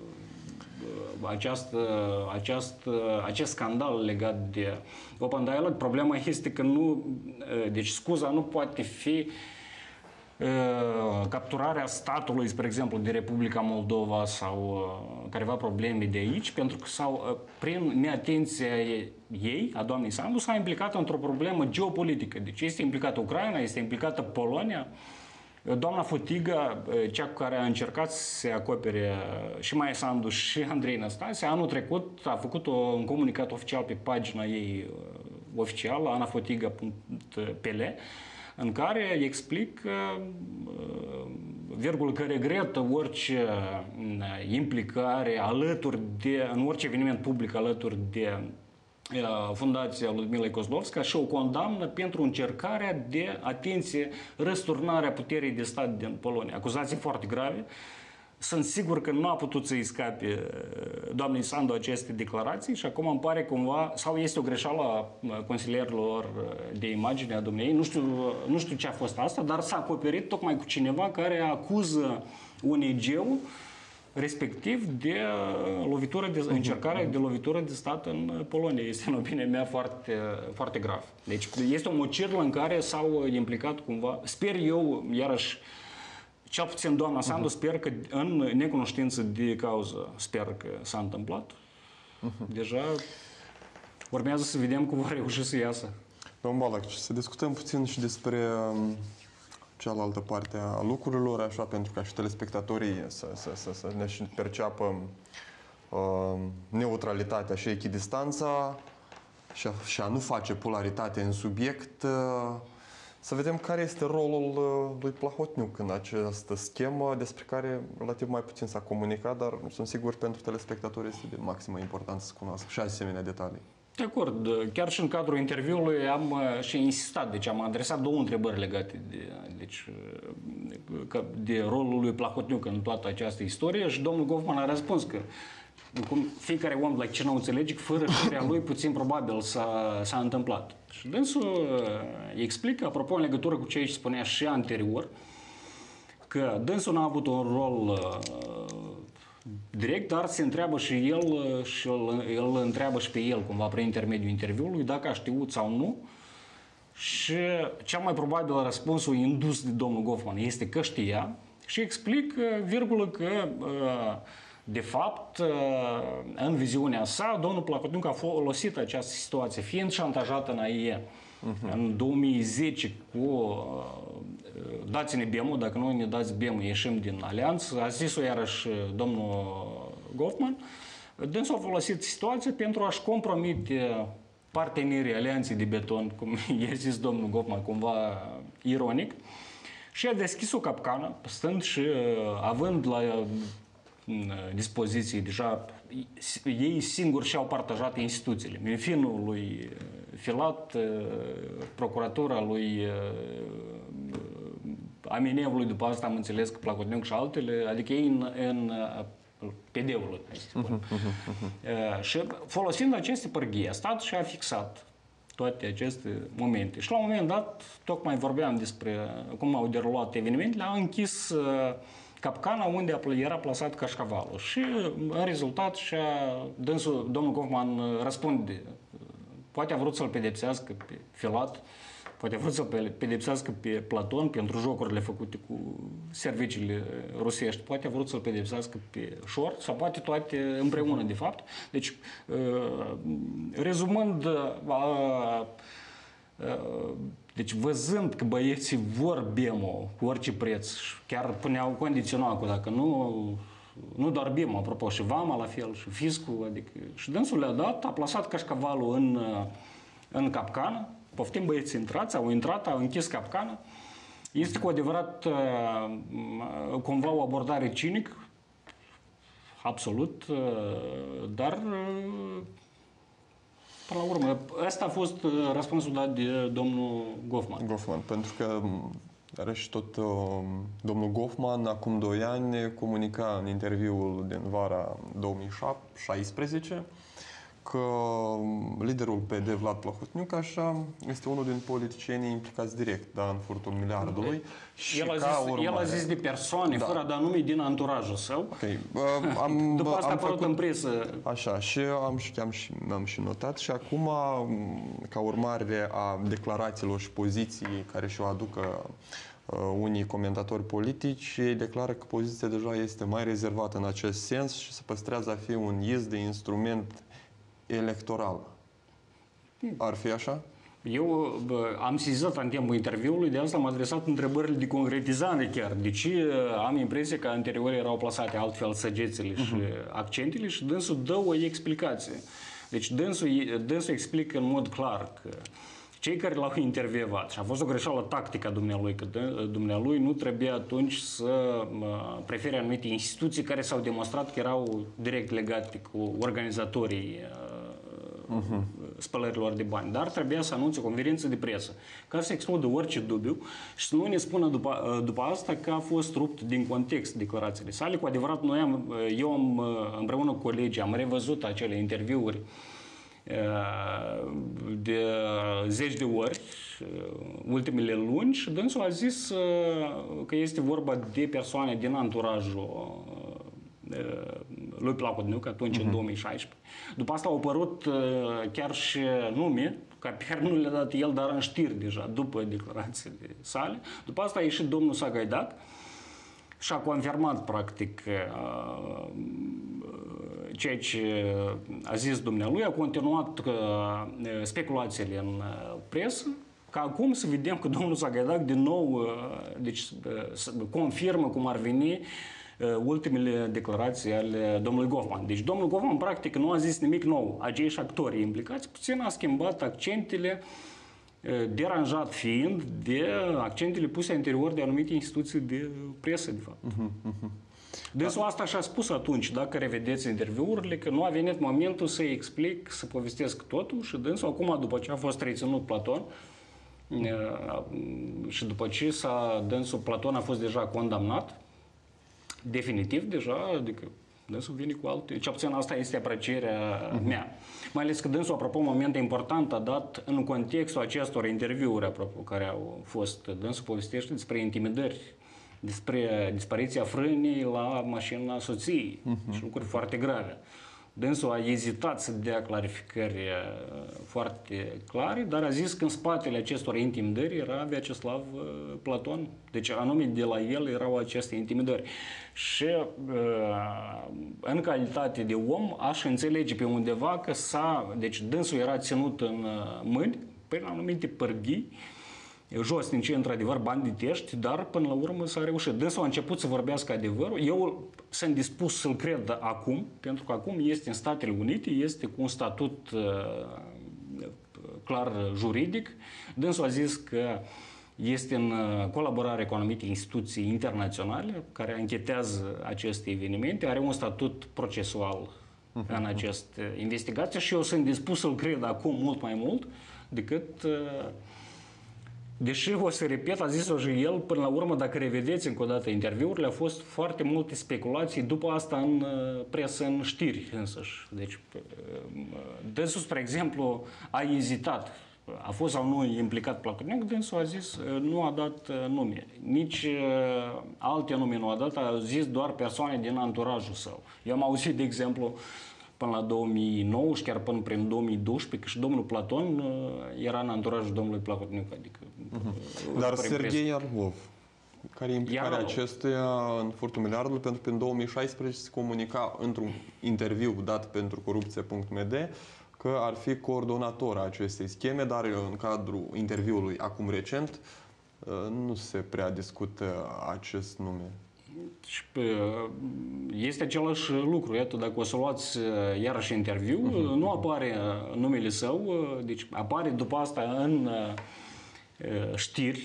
Această, aceast, acest scandal legat de Open Dialogue. Problema este că nu... Deci, scuza nu poate fi capturarea statului, spre exemplu, de Republica Moldova sau careva probleme de aici, pentru că sau prin neatenția ei, a doamnei Sandu, s-a implicat într-o problemă geopolitică. Deci este implicată Ucraina, este implicată Polonia. Doamna Fotiga, cea cu care a încercat să se acopere și Maia Sandu și Andrei Năstase, anul trecut a făcut un comunicat oficial pe pagina ei oficială, anafotiga punct p l, în care explic, virgulă, că regretă orice implicare alături de, în orice eveniment public alături de Fundația Ludmilei Kozlovski și o condamnă pentru încercarea de, atenție, răsturnarea puterii de stat din Polonia. Acuzații foarte grave. Sunt sigur că nu a putut să-i scape doamnei Sandu aceste declarații și acum îmi pare cumva, sau este o greșeală a consilierilor de imagine a dumneei, nu știu, nu știu ce a fost asta, dar s-a acoperit tocmai cu cineva care acuză O N G-ul respectiv de lovitură de, încercarea de lovitură de stat în Polonia. Este, în opinia mea, foarte, foarte grav. Deci este o mocirlă în care s-au implicat cumva, sper eu, iarăși, cel puțin doamna Sandu, uh-huh. sper că în necunoștință de cauză, sper că s-a întâmplat. Uh-huh. Deja urmează să vedem cum va reuși să iasă. Domnul Balac, să discutăm puțin și despre cealaltă parte a lucrurilor, așa, pentru ca și telespectatorii să, să, să, să ne perceapă uh, neutralitatea și echidistanța și a, și a nu face polaritate în subiect. Uh, Să vedem care este rolul lui Plahotniuc în această schemă, despre care relativ mai puțin s-a comunicat, dar sunt sigur pentru telespectatori este de maximă importanță să cunoască și asemenea detalii. De acord. Chiar și în cadrul interviului am și insistat, deci am adresat două întrebări legate de, deci, de rolul lui Plahotniuc în toată această istorie și domnul Goffman a răspuns că cum fiecare om la ce nu înțelege, fără știrea lui, puțin probabil s-a, s-a întâmplat. Și dânsul explică, apropo, în legătură cu ce spunea și anterior, că dânsul n-a avut un rol uh, direct, dar se întreabă și el și îl, îl întreabă și pe el, cumva, prin intermediul interviului, dacă a știut sau nu. Și cel mai probabil răspunsul indus de domnul Goffman este că știa și explic, virgulă, că uh, de fapt, în viziunea sa, domnul Plahotniuc a folosit această situație, fiind șantajat în A I E uh-huh. în două mii zece cu dați-ne B E M-ul, dacă nu ne dați B E M-ul, ieșim din alianță, a zis-o iarăși domnul Goffman, Dânsul a folosit situația pentru a-și compromite partenerii alianței de beton, cum i-a zis domnul Goffman, cumva ironic, și a deschis o capcană, stând și având la dispoziție deja, ei singuri și-au partajat instituțiile. Minfinul lui Filat, procuratura lui Aminevului, după asta am înțeles că Placotniuc și altele, adică ei în, în P D-ul, hai să spun. Uh-huh, uh-huh, uh-huh. Și folosind aceste pârghii, a stat și a fixat toate aceste momente. Și la un moment dat, tocmai vorbeam despre cum au derulat evenimentele, a închis uh, capcana unde era plasat cașcavalul. Și în rezultat și-a, dânsul, domnul Goffman răspunde, poate a vrut să-l pedepsească pe Filat, poate a vrut să-l pedepsească pe Platon pentru jocurile făcute cu serviciile rusești, poate a vrut să-l pedepsească pe Șor, sau poate toate împreună, de fapt. Deci, rezumând, deci văzând că băieții vor Bemo cu orice preț, chiar puneau condițional cu dacă nu, nu doar Bemo, apropo, și Vama la fel, și Fiscul, adică, și dânsul le-a dat, a plasat cașcavalul în, în capcană, poftim băieții intrați, au intrat, au închis capcană. Este cu adevărat cumva o abordare cinică, absolut, dar până la urmă, ăsta a fost răspunsul dat de domnul Goffman. Goffman, pentru că are și tot domnul Goffman acum doi ani comunica în interviul din vara două mii șaisprezece că liderul P D, Vlad Plahotniuc, așa, este unul din politicienii implicați direct, da, în furtul miliardului. Și el, a zis, urmare, el a zis de persoane, da, fără a da nume din anturajul său. Okay. Am, După asta am a apărut făcut, în presă. Așa, și am, am, și, am și notat. Și acum, ca urmare a declarațiilor și poziției care și-o aducă uh, unii comentatori politici, ei declară că poziția deja este mai rezervată în acest sens și se păstrează a fi un iz de instrument electoral. Ar fi așa? Eu bă, am sesizat în timpul interviului, de asta am adresat întrebările de concretizare chiar. Deci am impresia că anterior erau plasate altfel săgețile și uh-huh. accentele și dânsul dă o explicație. Deci dânsul, dânsul explică în mod clar că cei care l-au intervievat, și a fost o greșeală tactică a dumnealui, că dumnealui nu trebuia atunci să prefere anumite instituții care s-au demonstrat că erau direct legate cu organizatorii uh-huh. spălărilor de bani, dar trebuia să anunțe o conferință de presă ca să excludă orice dubiu și să nu ne spună după, după asta că a fost rupt din context declarațiile sale. Cu adevărat, noi am, eu am, împreună cu colegii am revăzut acele interviuri de zeci de ori, ultimele luni, și dânsul a zis că este vorba de persoane din anturajul lui Plahotniuc, atunci uh-huh. în două mii șaisprezece. După asta au apărut chiar și nume, care pe care nu le-a dat el, dar în știri deja, după declarațiile sale. După asta a ieșit domnul Sagaidac și a confirmat, practic, ceea ce a zis dumnealui, a continuat speculațiile în presă, ca acum să vedem că domnul Sagaidac din nou deci, confirmă cum ar veni ultimele declarații ale domnului Goffman. Deci domnul Goffman, practic, nu a zis nimic nou. Aceiși actori implicați puțin a schimbat accentele, deranjat fiind de accentele puse anterior de anumite instituții de presă, de fapt. Uh-huh, uh-huh. Dânsul asta și-a spus atunci, dacă revedeți interviurile, că nu a venit momentul să-i explic, să povestesc totul și dânsul acum, după ce a fost reținut Platon și după ce s-a, dânsul Platon a fost deja condamnat, definitiv deja, adică dânsul vine cu alte, cel puțin asta este aprecierea uh-huh. mea. Mai ales că dânsul, apropo, un moment important a dat în contextul acestor interviuri, apropo, care au fost, dânsul povestește despre intimidări, despre dispariția frânii la mașina soției uh-huh. și lucruri foarte grave. Dânsul a ezitat să dea clarificări foarte clare, dar a zis că în spatele acestor intimidări era Vyacheslav Platon. Deci anume de la el erau aceste intimidări. Și în calitate de om aș înțelege pe undeva că s-a, deci dânsul era ținut în mâini prin anumite pârghii josnice, într-adevăr, banditești, dar până la urmă s-a reușit. Dânsul a început să vorbească adevărul. Eu sunt dispus să-l cred acum, pentru că acum este în Statele Unite, este cu un statut uh, clar juridic. Dânsul a zis că este în colaborare cu anumite instituții internaționale care anchetează aceste evenimente, are un statut procesual uh-huh. în această investigație și eu sunt dispus să-l cred acum mult mai mult decât... Uh, Deși, o să repet, a zis-o și el, până la urmă, dacă revedeți încă o dată interviurile, au fost foarte multe speculații după asta în presă, în știri însăși. Deci, dânsul, spre exemplu, a ezitat. A fost sau nu implicat Plahotniuc, dânsul a zis, nu a dat nume. Nici alte nume nu a dat, a zis doar persoane din anturajul său. Eu am auzit, de exemplu, până la două mii nouă și chiar până prin două mii doisprezece, că și domnul Platon era în anturajul domnului Plahotniuc. Adică, uh-huh. Dar Serghei Iarlov, care e implicarea Iarlov. acestuia în furtul miliardului, pentru că în două mii șaisprezece se comunica într-un interviu dat pentru corupție punct m d că ar fi coordonator a acestei scheme, dar în cadrul interviului acum recent nu se prea discută acest nume. Este același lucru. Iată, dacă o să luați iarăși interviu, uh-huh. nu apare numele său, deci apare după asta în știri,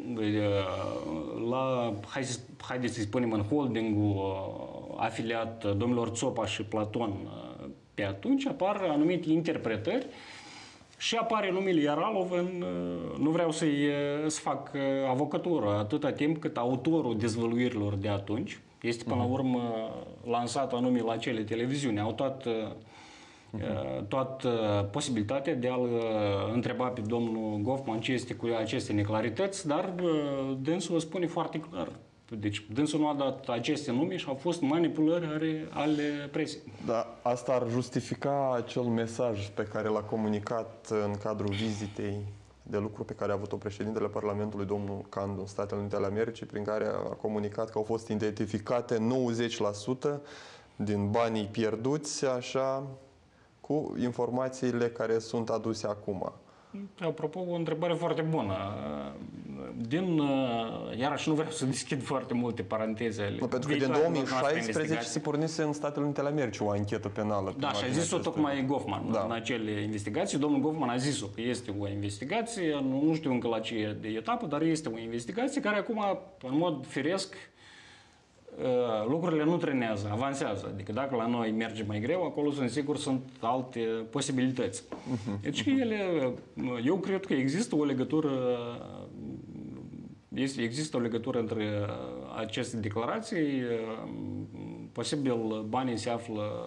la, hai, haideți să spunem, în holdingul afiliat domnilor Țopa și Platon. Pe atunci apar anumite interpretări și apare numele Iaralov în, nu vreau să-i să fac avocatură, atâta timp cât autorul dezvăluirilor de atunci este până la urmă lansat anume la acele televiziuni. Au toată, toată posibilitatea de a-l întreba pe domnul Goffman ce este cu aceste neclarități, dar dânsul o spune foarte clar. Deci dânsul nu a dat aceste nume și au fost manipulări ale, ale presei. Da, asta ar justifica acel mesaj pe care l-a comunicat în cadrul vizitei de lucru pe care a avut-o președintele Parlamentului, domnul Candu, în Statele Unite ale Americii, prin care a comunicat că au fost identificate nouăzeci la sută din banii pierduți, așa, cu informațiile care sunt aduse acum. Apropo, o întrebare foarte bună. Din, iarăși nu vreau să deschid foarte multe paranteze. Nu, pentru că din două mii șaisprezece se pornise în Statele Unite ale Americii o anchetă penală. Da, și a zis-o tocmai Goffman da. în acele investigații. Domnul Goffman a zis-o că este o investigație, nu, nu știu încă la ce de etapă, dar este o investigație care acum, în mod firesc, lucrurile nu trenează, avansează. Adică dacă la noi merge mai greu, acolo sunt sigur sunt alte posibilități. Uh-huh. Deci ele, eu cred că există o legătură există o legătură între aceste declarații. Posibil banii se află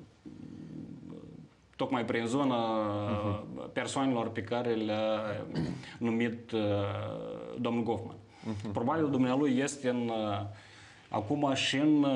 tocmai prin zona uh-huh. persoanelor pe care le-a numit domnul Goffman. Uh-huh. Probabil dumnealui este în acum și în,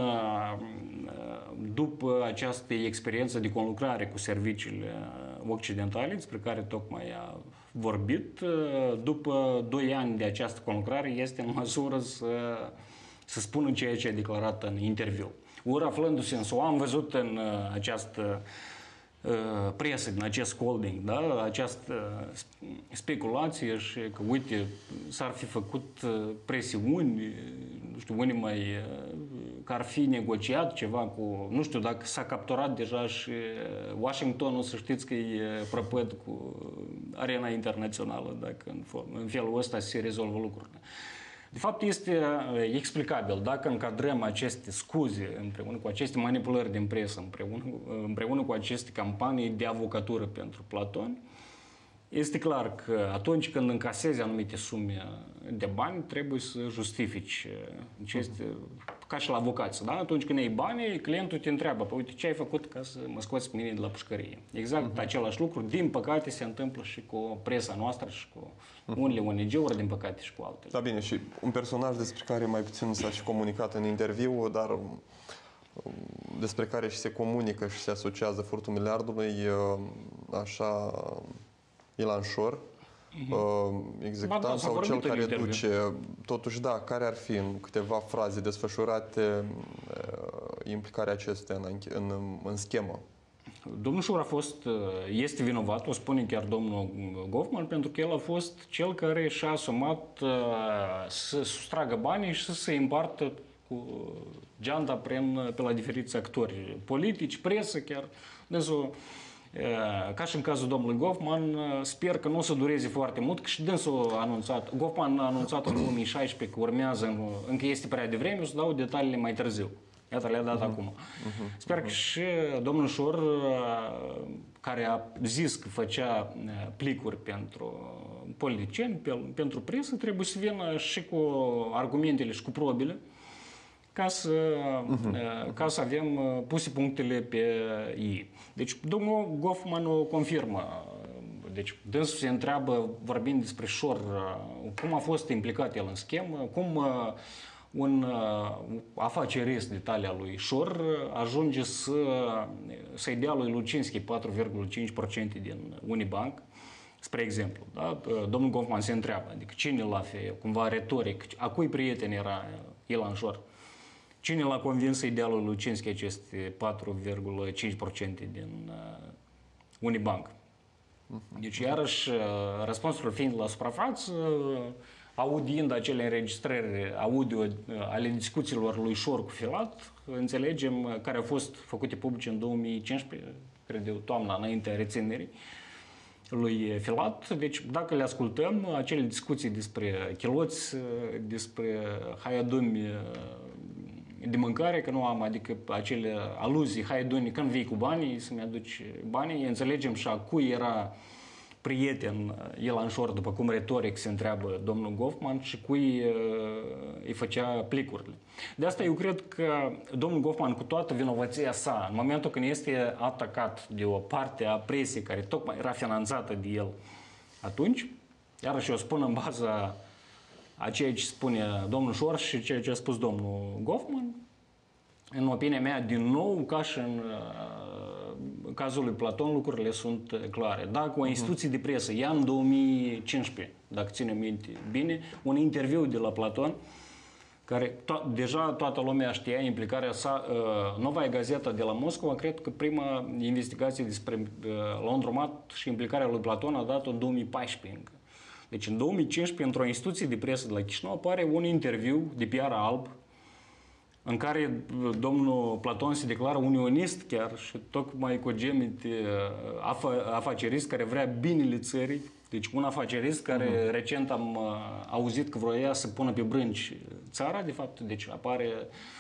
după această experiență de conlucrare cu serviciile occidentale, despre care tocmai a vorbit, după doi ani de această conlucrare, este în măsură să, să spună ceea ce a declarat în interviu. Ori aflându-se în S U A, am văzut în această presă, din acest holding, da? Această speculație și că, uite, s-ar fi făcut presiuni, nu știu, unii mai, că ar fi negociat ceva cu, nu știu, dacă s-a capturat deja și Washingtonul, să știți că e prăpăd cu arena internațională, dacă în, în felul ăsta se rezolvă lucrurile. De fapt, este explicabil. Dacă încadrăm aceste scuze împreună cu aceste manipulări din presă, împreună, împreună cu aceste campanii de avocatură pentru Platon, este clar că atunci când încasezi anumite sume de bani, trebuie să justifici ce este, ca și la avocație. Da? Atunci când iei bani, clientul te întreabă, păi, uite, ce ai făcut ca să mă scoți pe mine de la pușcărie? Exact uh-huh. același lucru, din păcate, se întâmplă și cu presa noastră și cu unele O N G-uri, din păcate, și cu altele. Da, bine, și un personaj despre care mai puțin s-a și comunicat în interviu, dar despre care și se comunică și se asociază furtul miliardului, așa, Ilan Șor, uh-huh. executant ba, da, sau cel care duce, totuși, da, care ar fi în câteva fraze desfășurate implicarea acestuia în, în, în schemă? Domnul Șor a fost, este vinovat, o spune chiar domnul Goffman, pentru că el a fost cel care și-a asumat să sustragă banii și să se împartă cu geanta prin, pe la diferiți actori politici, presă chiar. Dânsul, ca și în cazul domnului Goffman, sper că nu o să dureze foarte mult, că și dânsul a anunțat, Goffman a anunțat în două mii șaisprezece că urmează, încă este prea devreme, o să dau detaliile mai târziu. Iată, le-a dat uh-huh. acum. Uh-huh. Sper că și domnul Șor, care a zis că făcea plicuri pentru politicieni, pentru presă, trebuie să vină și cu argumentele și cu probele ca să, uh-huh. ca să avem puse punctele pe ei. Deci, domnul Goffman o confirmă. Deci, dânsul se întreabă, vorbind despre Șor, cum a fost implicat el în schemă, cum un afacerist de talia lui Șor ajunge să, să-i dea lui Lucinski patru virgulă cinci la sută din Unibank, spre exemplu. Da? Domnul Goffman se întreabă, adică cine l-a fe, cumva retoric, a cui prieten era Ilan Șor? Cine l-a convins să-i dea lui Lucinski aceste patru virgulă cinci la sută din Unibank? Deci, iarăși, răspunsul fiind la suprafață, audiind acele înregistrări audio ale discuțiilor lui Șor cu Filat, înțelegem care au fost făcute publice în două mii cincisprezece, cred eu, toamna, înaintea reținerii lui Filat. Deci, dacă le ascultăm, acele discuții despre chiloți, despre haiadumi de mâncare, că nu am, adică acele aluzii, haiaduni, când vii cu banii, să-mi aduci banii, înțelegem și a cui era prieten Ilan Șor, după cum retoric se întreabă domnul Goffman, și cui îi făcea plicurile. De asta eu cred că domnul Goffman, cu toată vinovăția sa, în momentul când este atacat de o parte a presiei care tocmai era finanțată de el atunci, iarăși eu spun în baza a ceea ce spune domnul Șor și ceea ce a spus domnul Goffman, în opinia mea, din nou, ca și în uh, cazul lui Platon, lucrurile sunt clare. Dacă o instituție de presă ia în două mii cincisprezece, dacă ține minte bine, un interviu de la Platon, care to- deja toată lumea știa implicarea sa, uh, Noua Gazeta de la Moscova, cred că prima investigație despre uh, laundromat și implicarea lui Platon a dat-o în două mii paisprezece încă. Deci în două mii cincisprezece, într-o instituție de presă de la Chișinău, apare un interviu de piar alb, în care domnul Platon se declară unionist chiar și tocmai cu gemete afa- afacerist care vrea binele țării. Deci un afacerist care uh-huh. recent am uh, auzit că vroia să pună pe brânci țara, de fapt, deci apare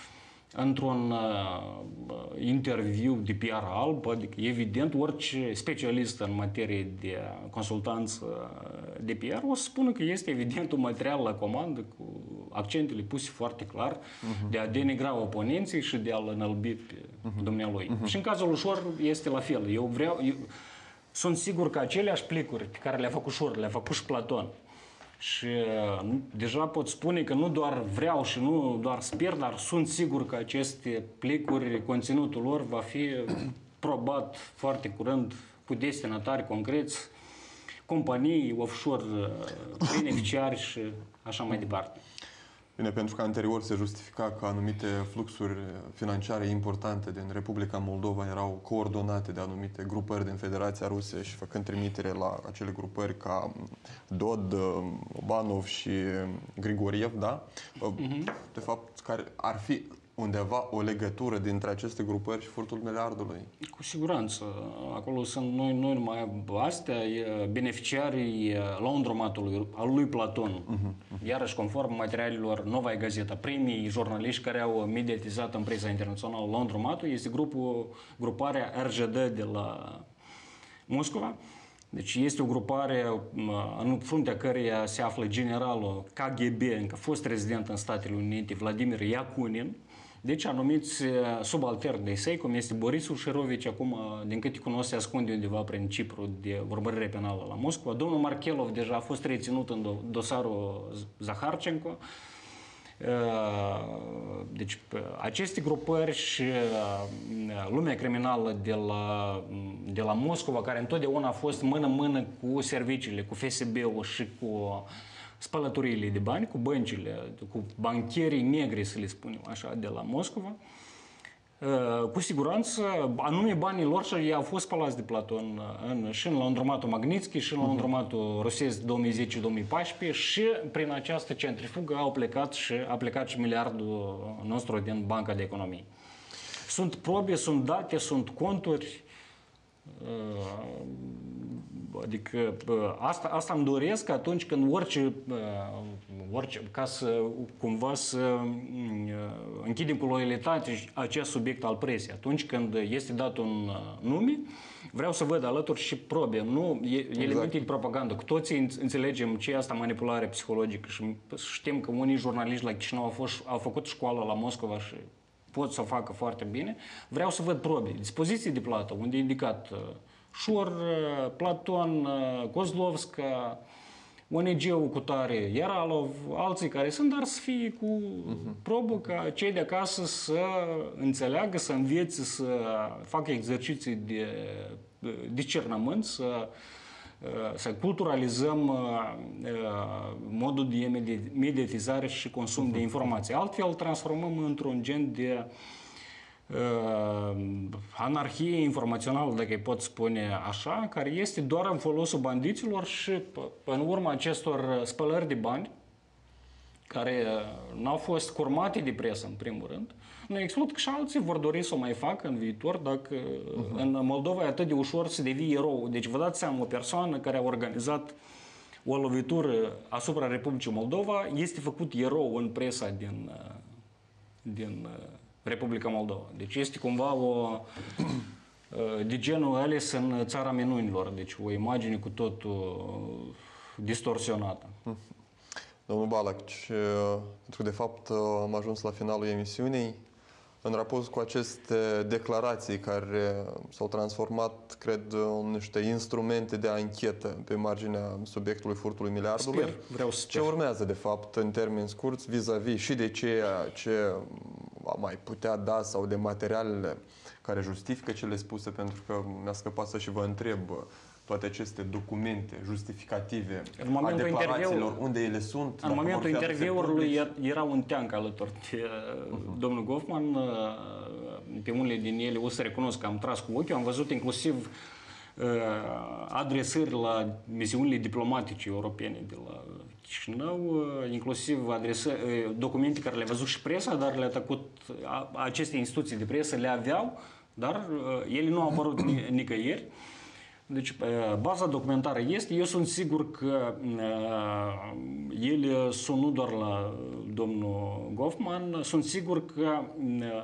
într-un uh, interviu de P R alb, adică evident orice specialist în materie de consultanță de P R o să spună că este evident un material la comandă cu accentele puse foarte clar uh-huh. de a denigra oponenții și de a-l înălbi pe uh-huh. dumnealui. Uh-huh. Și în cazul Șor este la fel. Eu vreau, eu sunt sigur că aceleași plicuri pe care le-a făcut Șor, le-a făcut și Platon. Și uh, deja pot spune că nu doar vreau și nu doar sper, dar sunt sigur că aceste plicuri, conținutul lor va fi probat foarte curând cu destinatari concreți, companii, offshore, beneficiari și așa mai departe. Bine, pentru că anterior se justifica că anumite fluxuri financiare importante din Republica Moldova erau coordonate de anumite grupări din Federația Rusă și făcând trimitere la acele grupări ca Dod, Obanov și Grigoriev, da? Uh-huh. De fapt, care ar fi undeva o legătură dintre aceste grupări și furtul miliardului? Cu siguranță. Acolo sunt noi, noi numai astea, beneficiarii laundromatului al lui Platon. Uh-huh. Iarăși, conform materialelor Noua Gazeta, primii jurnaliști care au mediatizat în presa internațională laundromatul este grupul, gruparea R J D de la Moscova. Deci este o grupare în fruntea căreia se află generalul K G B, încă fost rezident în Statele Unite, Vladimir Yakunin. Deci anumiți subalterni de săi, cum este Boris Ușerovici, acum, din câte cunosc, se ascunde undeva prin Cipru de urmărire penală la Moscova. Domnul Markelov deja a fost reținut în dosarul Zaharchenko. Deci aceste grupări și lumea criminală de la, de la Moscova, care întotdeauna a fost mână-mână cu serviciile, cu F S B-ul și cu spălătoriile de bani, cu băncile, cu bancherii negri, să le spunem așa, de la Moscova, Cu siguranță, anume banii lor și au fost spălați de Platon în, și în laundromatul Magnitsky și în laundromatul rusesc două mii zece două mii paisprezece și prin această centrifugă au plecat și, a plecat și miliardul nostru din Banca de Economie. Sunt probe, sunt date, sunt conturi. Adică asta, asta îmi doresc că atunci când orice, orice, ca să cumva să închidem cu loialitate acest subiect al presiei, atunci când este dat un nume, vreau să văd alături și probe, nu elemente exact. De propagandă. Cu toții înțelegem ce e asta manipulare psihologică și știm că unii jurnaliști la Chișinău au, fost, au făcut școală la Moscova și pot să o facă foarte bine. Vreau să văd probe, dispoziții de plată, unde e indicat Șor, Platon, Kozlovska, O N G-ul cu tare, Yaralov, alții care sunt, dar să fie cu uh-huh. probă ca cei de acasă să înțeleagă, să învețe, să facă exerciții de discernământ, să, să culturalizăm modul de mediatizare și consum uh-huh. de informații. Altfel transformăm într-un gen de anarhie informațională, dacă îi pot spune așa, care este doar în folosul bandiților și în urma acestor spălări de bani care n-au fost curmate de presă în primul rând. Nu exclud că și alții vor dori să o mai facă în viitor dacă uh-huh. în Moldova e atât de ușor să devii erou. Deci vă dați seama, o persoană care a organizat o lovitură asupra Republicii Moldova este făcut erou în presa din, din Republica Moldova. Deci este cumva o de genul ales în țara minunilor. Deci o imagine cu totul distorsionată. Domnul Balac, pentru că de fapt am ajuns la finalul emisiunii, în raport cu aceste declarații care s-au transformat, cred, în niște instrumente de anchetă pe marginea subiectului furtului miliardului. Sper, vreau să ce urmează, de fapt, în termeni scurți, vis-a-vis și de ceea ce va mai putea da sau de materialele care justifică cele spuse, pentru că mi-a scăpat să și vă întreb toate aceste documente justificative a declarațiilor, unde ele sunt. În momentul interviurilor era un teanc alături de uh-huh. domnul Goffman. Pe unele din ele o să recunosc că am tras cu ochiul. Am văzut inclusiv uh, adresări la misiunile diplomatice europene de la Chișinău, uh, inclusiv adresă, uh, documente care le-a văzut și presa, dar le-a tăcut, a, aceste instituții de presă le aveau, dar uh, ele nu au apărut nicăieri. Deci, baza documentară este. Eu sunt sigur că uh, ele sunt nu doar la domnul Goffman, sunt sigur că uh,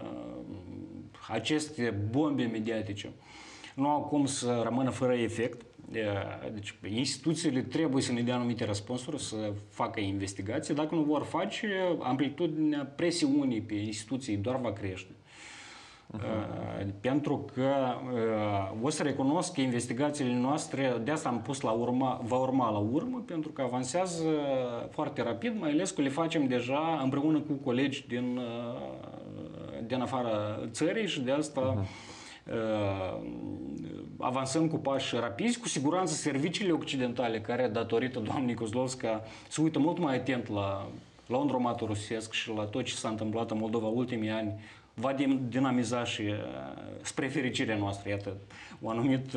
aceste bombe mediatice nu au cum să rămână fără efect. Uh, deci, instituțiile trebuie să ne dea anumite răspunsuri, să facă investigații. Dacă nu vor face, amplitudinea presiunii pe instituții doar va crește. Uh-huh. Pentru că uh, o să recunosc că investigațiile noastre, de asta am pus la urma, va urma la urmă, pentru că avansează foarte rapid, mai ales că le facem deja împreună cu colegi din, uh, din afara țării și de asta uh-huh. uh, avansăm cu pași rapizi. Cu siguranță serviciile occidentale, care datorită doamnei Kozlovska se uită mult mai atent la laundromatul rusesc și la tot ce s-a întâmplat în Moldova ultimii ani, va dinamiza și spre fericirea noastră, iată, un anumit,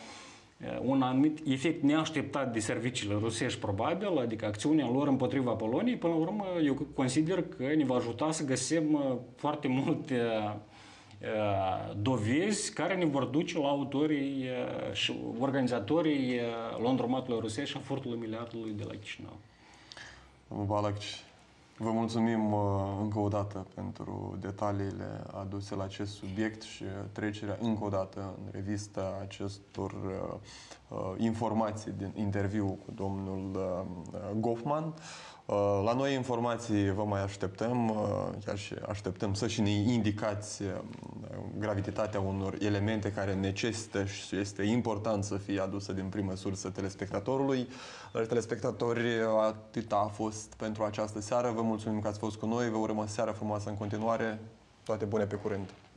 un anumit efect neașteptat de serviciile rusești, probabil, adică acțiunea lor împotriva Poloniei. Până la urmă, eu consider că ne va ajuta să găsim foarte multe dovezi care ne vor duce la autorii și organizatorii laundromatului rusesc și a furtului miliardului de la Chișinău. Domnul Balac, vă mulțumim încă o dată pentru detaliile aduse la acest subiect și trecerea încă o dată în revistă acestor uh, informații din interviu cu domnul uh, Goffman. Uh, la noi informații vă mai așteptăm, uh, chiar și așteptăm să și ne indicați uh, gravitatea unor elemente care necesită și este important să fie adusă din primă sursă telespectatorului. Dar telespectatori, atât a fost pentru această seară. Vă mulțumim că ați fost cu noi, vă urăm o seară frumoasă în continuare. Toate bune, pe curând!